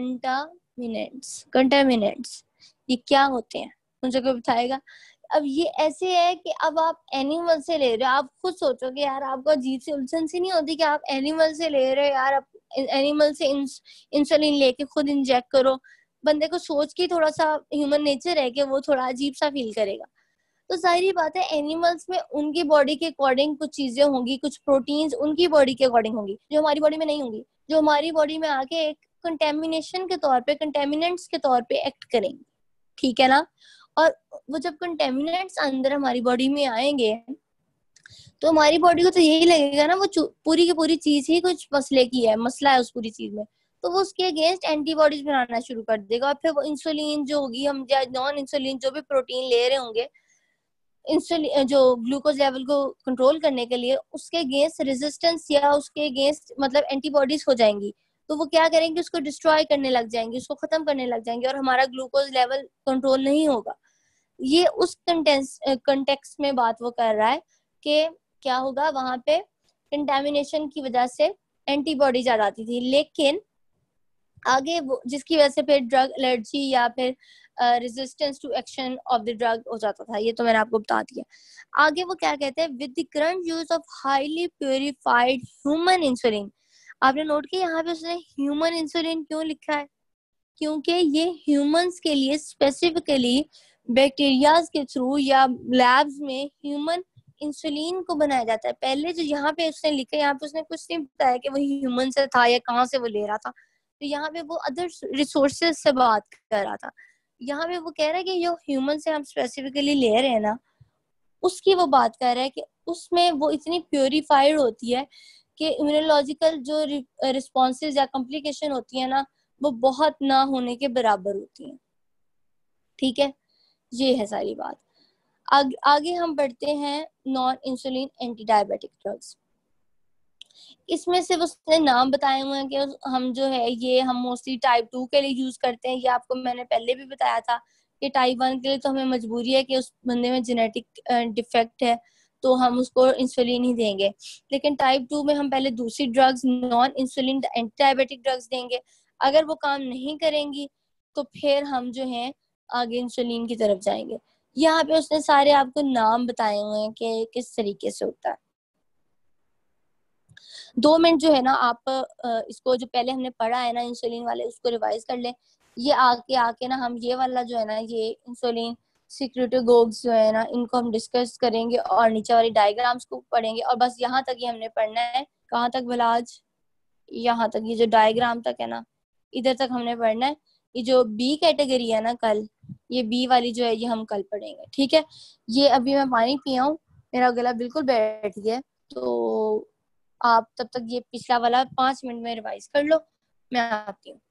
कंटामिनेंट्स ये क्या होते हैं, मुझे कोई बताएगा? अब ये ऐसे है कि अब आप एनिमल से ले रहे हो, आप खुद सोचोगे यार, आपको अजीब सी उलझन सी नहीं होती कि आप एनिमल से ले रहे हो यार, आप एनिमल से इंसुलिन लेके खुद इंजेक्ट करो। बंदे को सोच के थोड़ा सा ह्यूमन नेचर है कि वो थोड़ा अजीब सा फील करेगा। तो सारी बात है, एनिमल्स में उनकी बॉडी के अकॉर्डिंग कुछ चीजें होंगी, कुछ प्रोटीन्स उनकी बॉडी के अकॉर्डिंग होंगी जो हमारी बॉडी में नहीं होंगी, जो हमारी बॉडी में आके एक कंटेमिनेशन के तौर पे, कंटेमिनेंट्स के तौर पे एक्ट करेंगे, ठीक है ना। और वो जब कंटेमिनेंट्स अंदर हमारी बॉडी में आएंगे तो हमारी बॉडी को तो यही लगेगा ना वो पूरी की पूरी चीज ही कुछ मसले की है, मसला है उस पूरी चीज में, तो वो उसके अगेंस्ट एंटीबॉडीज बनाना शुरू कर देगा। और फिर वो इंसुलिन जो होगी, हम या नॉन इंसुलिन जो भी प्रोटीन ले रहे होंगे इंसुलिन जो ग्लूकोज लेवल को कंट्रोल करने के लिए, उसके अगेंस्ट रेजिस्टेंस या उसके अगेंस्ट मतलब एंटीबॉडीज हो जाएंगी। तो वो क्या करेंगे, उसको डिस्ट्रॉय करने लग जाएंगे, उसको खत्म करने लग जाएंगे, और हमारा ग्लूकोज लेवल कंट्रोल नहीं होगा। ये उस कंटेक्स्ट में बात वो कर रहा है कि क्या होगा, वहां पे कंटेमिनेशन की वजह से एंटीबॉडीज आ जाती थी, लेकिन आगे वो जिसकी वजह से फिर ड्रग एलर्जी या फिर resistance to action of the drug हो जाता था। ये तो मैंने आपको बता दिया। आगे वो क्या कहते हैं, with the current use of highly purified human insulin. आपने नोट किया यहाँ पे उसने ह्यूमन इंसुलिन क्यों लिखा है? क्योंकि ये ह्यूमंस के लिए स्पेसिफिकली बैक्टीरियाज के थ्रू या लैब्स में ह्यूमन इंसुलिन को बनाया जाता है। पहले जो यहाँ पे उसने लिखा, यहाँ पे उसने कुछ नहीं बताया कि वो ह्यूमन से था या कहाँ से वो ले रहा था, तो यहाँ पे वो अदर रिसोर्सेज से बात कर रहा था। यहाँ पे वो कह रहा है कि जो ह्यूमन से हम स्पेसिफिकली ले रहे हैं ना, उसकी वो बात कर रहा है कि उसमें वो इतनी प्योरीफाइड होती है कि इम्यूनोलॉजिकल जो रिस्पॉन्सेज या कॉम्प्लिकेशन होती है ना, वो बहुत ना होने के बराबर होती हैं। ठीक है, ये है सारी बात। आगे हम बढ़ते हैं non insulin anti diabetic drugs. इसमें सिर्फ उसने नाम बताए हुए हैं कि हम जो है ये हम मोस्टली टाइप 2 के लिए यूज करते हैं। ये आपको मैंने पहले भी बताया था कि टाइप 1 के लिए तो हमें मजबूरी है कि उस बंदे में जेनेटिक डिफेक्ट है, तो हम उसको इंसुलिन ही देंगे। लेकिन टाइप 2 में हम पहले दूसरी drugs non insulin anti diabetic drugs देंगे। अगर वो काम नहीं करेंगी तो फिर हम जो है आगे इंसुलिन की तरफ जाएंगे। यहाँ पे उसने सारे आपको नाम बताए हुए हैं कि किस तरीके से होता है। 2 मिनट जो है ना आप इसको जो पहले हमने पढ़ा है ना इंसुलिन वाले, उसको रिवाइज कर लें। ये आके ना हम ये वाला जो है ना ये इंसुलिन सिक्रेटोगोग्स जो है ना, इनको हम डिस्कस करेंगे और नीचे वाली डायग्राम्स को पढ़ेंगे। और बस यहाँ तक ही हमने पढ़ना है। कहाँ तक भला? आज यहाँ तक, ये जो डायग्राम तक है ना, इधर तक हमने पढ़ना है। ये जो बी कैटेगरी है ना कल, ये बी वाली जो है ये हम कल पढ़ेंगे। ठीक है, ये अभी मैं पानी पिया हूँ, मेरा गला बिल्कुल बैठ गया, तो आप तब तक ये पिछला वाला 5 मिनट में रिवाइज कर लो, मैं आती हूँ।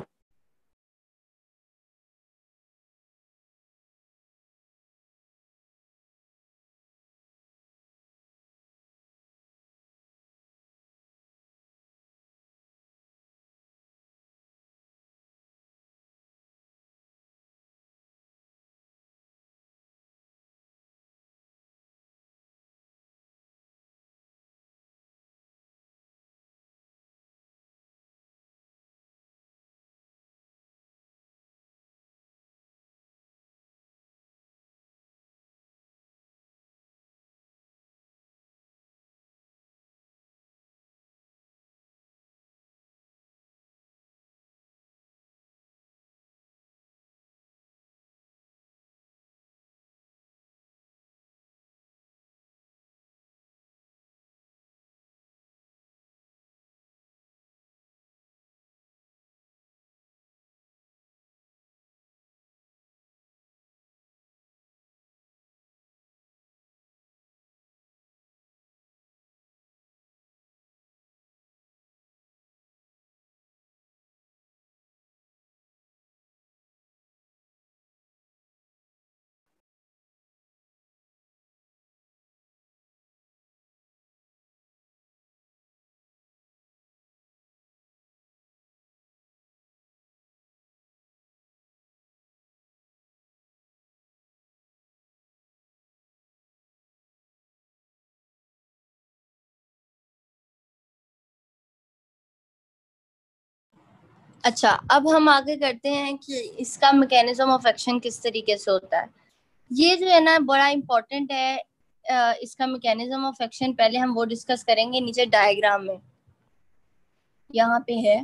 अच्छा, अब हम आगे करते हैं कि इसका मैकेनिज्म ऑफ एक्शन किस तरीके से होता है। ये जो है ना बड़ा इम्पोर्टेंट है। इसका मैकेनिज्म ऑफ एक्शन पहले हम वो डिस्कस करेंगे नीचे डायग्राम में, यहाँ पे है,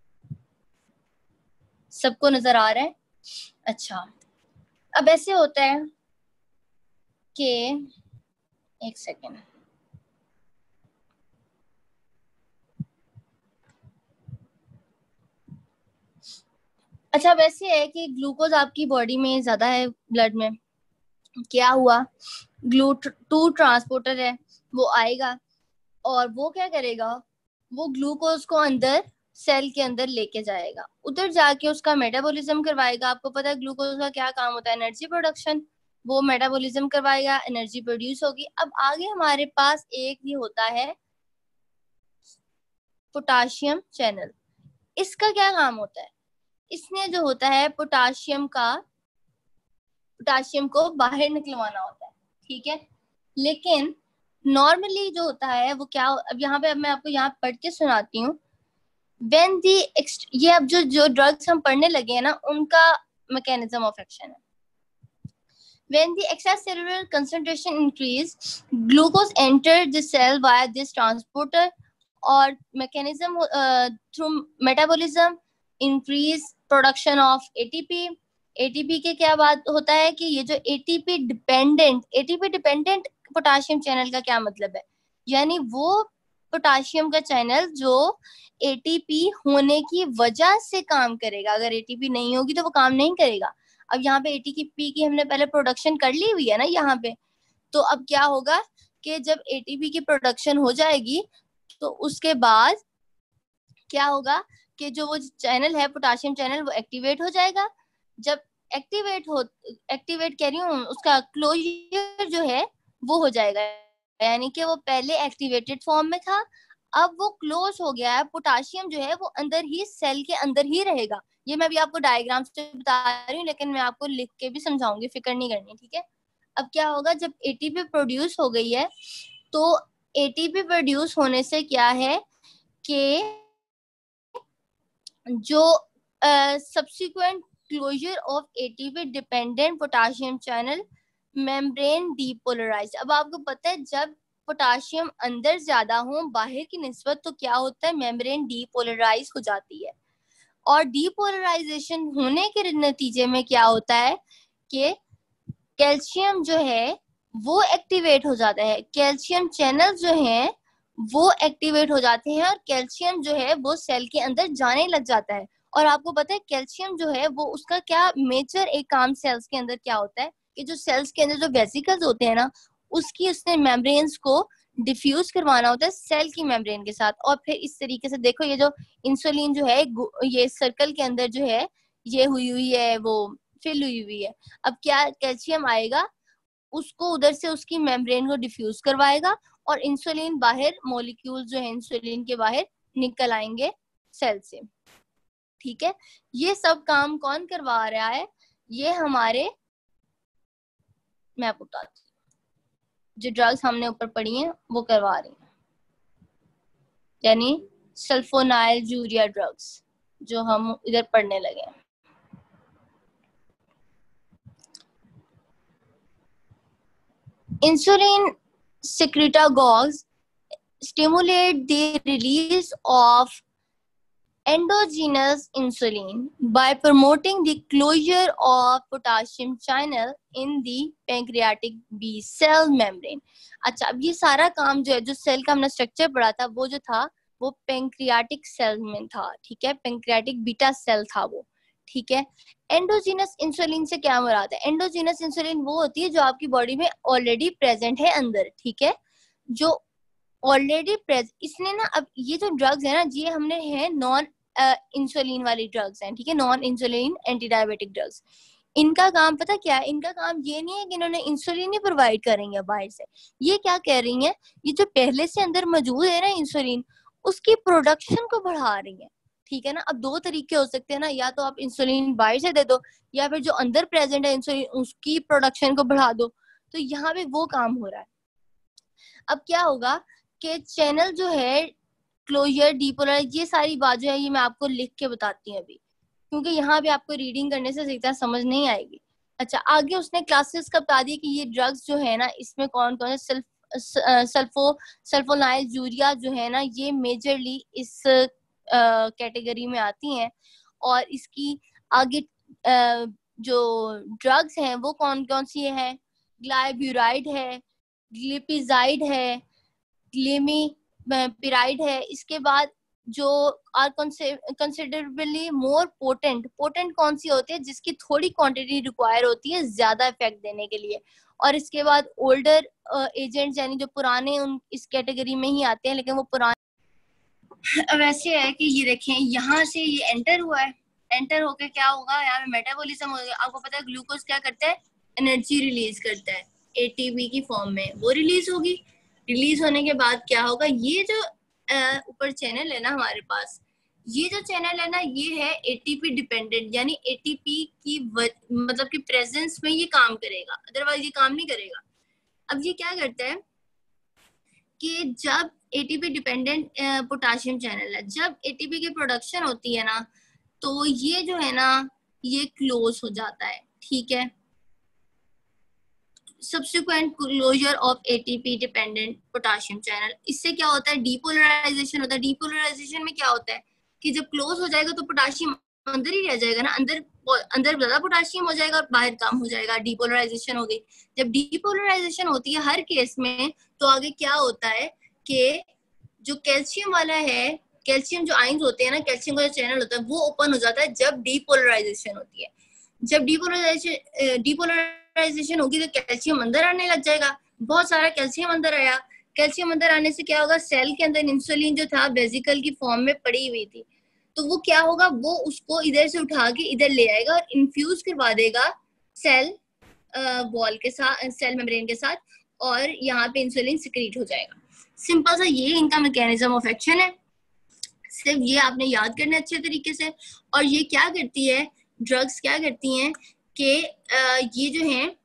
सबको नजर आ रहा है? अच्छा, अब ऐसे होता है कि एक सेकेंड, अच्छा वैसे है कि ग्लूकोज आपकी बॉडी में ज्यादा है ब्लड में, क्या हुआ, ग्लू2 ट्रांसपोर्टर है, वो आएगा और वो क्या करेगा, वो ग्लूकोज को अंदर सेल के अंदर लेके जाएगा, उधर जाके उसका मेटाबॉलिज्म करवाएगा। आपको पता है ग्लूकोज का क्या काम होता है? Energy production. वो मेटाबॉलिज्म करवाएगा, एनर्जी प्रोड्यूस होगी। अब आगे हमारे पास एक ही होता है पोटाशियम चैनल। इसका क्या काम होता है? इसने जो होता है पोटाशियम को बाहर निकलवाना होता है। ठीक है, लेकिन नॉर्मली जो होता है वो क्या, अब यहाँ पे अब मैं आपको यहाँ पढ़ के सुनाती हूँ। When the ये अब जो ड्रग्स हम पढ़ने लगे हैं ना, उनका मैकेनिज्म ऑफ एक्शन है। When the extracellular concentration increase, glucose enter the cell via this transporter और mechanism through metabolism increase production of ATP. ATP के क्या बात होता है कि ये जो एटीपी डिपेंडेंट पोटाशियम चैनल का क्या मतलब है, यानी वो पोटाशियम का चैनल जो एटीपी होने की वजह से काम करेगा, अगर एटीपी नहीं होगी तो वो काम नहीं करेगा। अब यहाँ पे एटीपी की हमने पहले प्रोडक्शन कर ली हुई है ना यहाँ पे, तो अब क्या होगा कि जब एटीपी की प्रोडक्शन हो जाएगी तो उसके बाद क्या होगा कि जो वो चैनल है पोटाशियम चैनल वो एक्टिवेट हो जाएगा। जब एक्टिवेट कह रही हूँ, उसका क्लोजर जो है वो हो जाएगा, यानी कि वो पहले एक्टिवेटेड फॉर्म में था, अब वो क्लोज हो गया है। पोटाशियम जो है वो अंदर ही सेल के अंदर ही रहेगा। ये मैं अभी आपको डायग्राम से बता रही हूँ, लेकिन मैं आपको लिख के भी समझाऊंगी, फिक्र नहीं करनी, ठीक है। अब क्या होगा, जब एटीपी प्रोड्यूस हो गई है तो एटीपी प्रोड्यूस होने से क्या है कि जो subsequent closure of ATP dependent potassium channel membrane depolarize. अब आपको पता है जब पोटाशियम अंदर ज्यादा हो बाहर की निस्बत तो क्या होता है, मेम्ब्रेन डीपोलराइज हो जाती है। और डीपोलराइजेशन होने के नतीजे में क्या होता है कि कैल्शियम जो है वो एक्टिवेट हो जाता है, कैल्शियम चैनल जो है वो एक्टिवेट हो जाते हैं और कैल्शियम जो है वो सेल के अंदर जाने लग जाता है। और आपको पता है कैल्शियम जो है वो उसका क्या मेजर एक काम सेल्स के अंदर क्या होता है कि जो सेल्स के अंदर जो वेसिकल्स होते हैं ना, उसकी उसने मेम्ब्रेन्स को डिफ्यूज करवाना होता है सेल की मेम्ब्रेन के साथ। और फिर इस तरीके से देखो ये जो इंसुलिन जो है ये सर्कल के अंदर जो है ये हुई है, वो फिल हुई है। अब क्या कैल्शियम आएगा, उसको उधर से उसकी मेम्ब्रेन को डिफ्यूज करवाएगा और इंसुलिन बाहर, मॉलिक्यूल जो है इंसुलिन के बाहर निकल आएंगे सेल से, ठीक है। ये सब काम कौन करवा रहा है, ये हमारे, मैं आपको बताती हूँ, जो ड्रग्स हमने ऊपर पढ़ी हैं वो करवा रही हैं, यानी सल्फोनाइल यूरिया ड्रग्स जो हम इधर पढ़ने लगे हैं। Insulin secretagogues stimulate the release of endogenous insulin by promoting the closure of potassium channel in the pancreatic B cell membrane। अच्छा, अब ये सारा काम जो है, जो सेल का हमने स्ट्रक्चर पढ़ा था वो जो था वो पेंक्रियाटिक सेल में था, ठीक है, पेंक्रियाटिक बीटा सेल था वो, ठीक है। एंडोजीनस इंसुलिन से क्या मुराद है, एंडोजीनस इंसुलिन वो होती है जो आपकी बॉडी में ऑलरेडी प्रेजेंट है अंदर, ठीक है, जो ऑलरेडी प्रेजेंट। इसने ना, अब ये जो ड्रग्स है ना, ये हमने है नॉन इंसुलिन वाली ड्रग्स हैं, ठीक है, non insulin anti diabetic drugs. इनका काम पता क्या है, इनका काम ये नहीं है कि इन्होंने इंसुलिन ही प्रोवाइड करेंगे बाहर से। ये क्या कह रही है, ये जो पहले से अंदर मौजूद है ना इंसुलिन, उसकी प्रोडक्शन को बढ़ा रही है, ठीक है ना। अब दो तरीके हो सकते हैं ना, या तो आप इंसुलिन बाहर से दे दो या फिर जो अंदर प्रेजेंट है इंसुलिन उसकी प्रोडक्शन को बढ़ा दो। तो यहाँ पे वो काम हो रहा है। अब क्या होगा कि चैनल जो है क्लोजर, डीपोलराइज, ये सारी बात जो है ये मैं आपको लिख के बताती हूँ अभी, क्योंकि यहाँ पे आपको रीडिंग करने से सीधा समझ नहीं आएगी। अच्छा, आगे उसने क्लासेस का बता दिया कि ये ड्रग्स जो है ना, इसमें कौन कौन से सल्फोनाइल यूरिया जो है ना, ये मेजरली इस कैटेगरी में आती हैं। और इसकी आगे जो ड्रग्स हैं वो कौन कौन सी है, ग्लाइब्यूराइड है, ग्लिपिजाइड है, ग्लिमीपिराइड है। इसके बाद जो आर कंसिडरेबली मोर पोटेंट कौन सी होती है, जिसकी थोड़ी क्वांटिटी रिक्वायर होती है ज्यादा इफेक्ट देने के लिए। और इसके बाद ओल्डर एजेंट्स, यानी जो पुराने उन इस कैटेगरी में ही आते हैं, लेकिन वो पुराने वैसे है कि ये देखें यहाँ से ये एंटर हुआ है, एंटर होके क्या होगा, यहाँ पे मेटाबॉलिज्म होगा। आपको पता है ग्लूकोज क्या करता है, एनर्जी रिलीज करता है एटीपी की फॉर्म में, वो रिलीज होगी। रिलीज होने के बाद क्या होगा, ये जो ऊपर चैनल है ना हमारे पास, ये जो चैनल है ना, ये है एटीपी डिपेंडेंट, यानी एटीपी की मतलब कि प्रेजेंस में ये काम करेगा, अदरवाइज ये काम नहीं करेगा। अब ये क्या करता है कि जब एटीपी डिपेंडेंट पोटाशियम चैनल है, जब एटीपी की प्रोडक्शन होती है ना, तो ये जो है ना ये क्लोज हो जाता है, ठीक है, subsequent closure of ATP dependent potassium channel। इससे क्या होता है, डीपोलराइजेशन होता है। डीपोलराइजेशन में क्या होता है कि जब क्लोज हो जाएगा तो पोटाशियम अंदर ही रह जाएगा ना, अंदर ज्यादा पोटाशियम हो जाएगा और बाहर कम हो जाएगा, डीपोलराइजेशन हो गई। जब डीपोलराइजेशन होती है हर केस में, तो आगे क्या होता है कि जो कैल्शियम वाला है, कैल्शियम जो आयंस होते हैं ना, कैल्शियम का जो चैनल होता है वो ओपन हो जाता है जब डीपोलराइजेशन होती है। जब डीपोलराइजेशन होगी तो कैल्शियम अंदर आने लग जाएगा, बहुत सारा कैल्शियम अंदर आया। कैल्शियम अंदर आने से क्या होगा, सेल के अंदर इंसुलिन जो था वेसिकल की फॉर्म में पड़ी हुई थी, तो वो क्या होगा, वो उसको इधर से उठा के इधर ले आएगा और इन्फ्यूज करवा देगा सेल वॉल के साथ, सेल मेम्ब्रेन के साथ, और यहाँ पे इंसुलिन सिक्रीट हो जाएगा। सिंपल सा ये इनका मैकेनिज्म ऑफ एक्शन है। सिर्फ ये आपने याद करना अच्छे तरीके से। और ये क्या करती है, ड्रग्स क्या करती हैं कि ये जो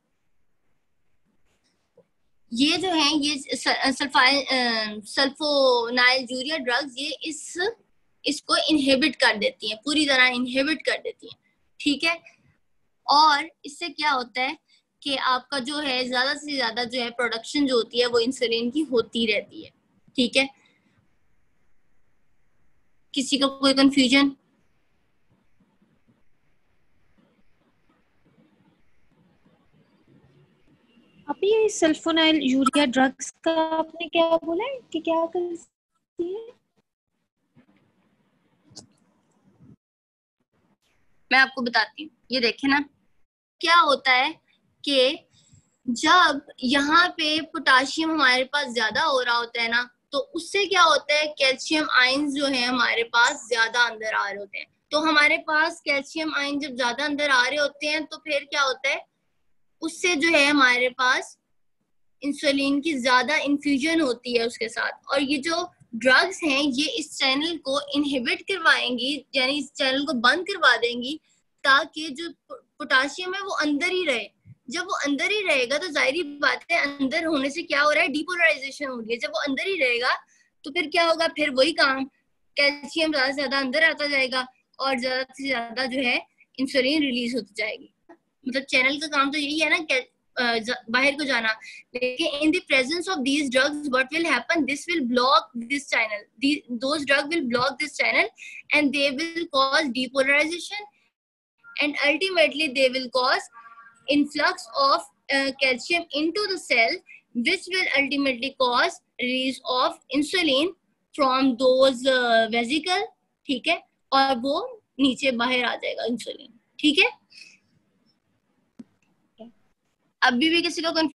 है ये सल्फोनाइल यूरिया ड्रग्स, ये इसको इनहिबिट कर देती हैं, पूरी तरह इनहिबिट कर देती हैं, ठीक है। और इससे क्या होता है कि आपका जो है ज्यादा से ज्यादा जो है प्रोडक्शन जो होती है वो इंसुलिन की होती रहती है, ठीक है। किसी का कोई कंफ्यूजन? आप ये सल्फोनाइल यूरिया ड्रग्स का आपने क्या बोला है कि क्या करती है? मैं आपको बताती हूँ, ये देखें ना, क्या होता है कि जब यहाँ पे पोटाशियम हमारे पास ज्यादा हो रहा होता है ना, तो उससे क्या होता है, कैल्शियम आयंस जो है हमारे पास ज्यादा अंदर आ रहे होते हैं। तो हमारे पास कैल्शियम आयन जब ज्यादा अंदर आ रहे होते हैं तो फिर क्या होता है, उससे जो है हमारे पास इंसुलिन की ज्यादा इन्फ्यूजन होती है उसके साथ। और ये जो ड्रग्स हैं ये इस चैनल को इनहिबिट करवाएंगी, यानी इस चैनल को बंद करवा देंगी, ताकि जो पोटाशियम है वो अंदर ही रहे। जब वो अंदर ही रहेगा तो जाहिर बात है, अंदर होने से क्या हो रहा है, डीपोलराइजेशन हो रही है। जब वो अंदर ही रहेगा तो फिर क्या होगा, फिर वही काम, कैल्शियम ज्यादा से ज्यादा अंदर आता जाएगा और ज्यादा से ज्यादा जो है इंसुलिन रिलीज होती जाएगी। मतलब चैनल का काम तो यही है ना, बाहर को जाना। लेकिन in the presence of these drugs what will happen, this will block this channel, those drugs will block this channel and they will cause depolarization, and ultimately they will cause influx of calcium into the cell, which will ultimately cause release of insulin from those vesicle, ठीक है, और वो नीचे बाहर आ जाएगा insulin, ठीक है। अभी भी किसी को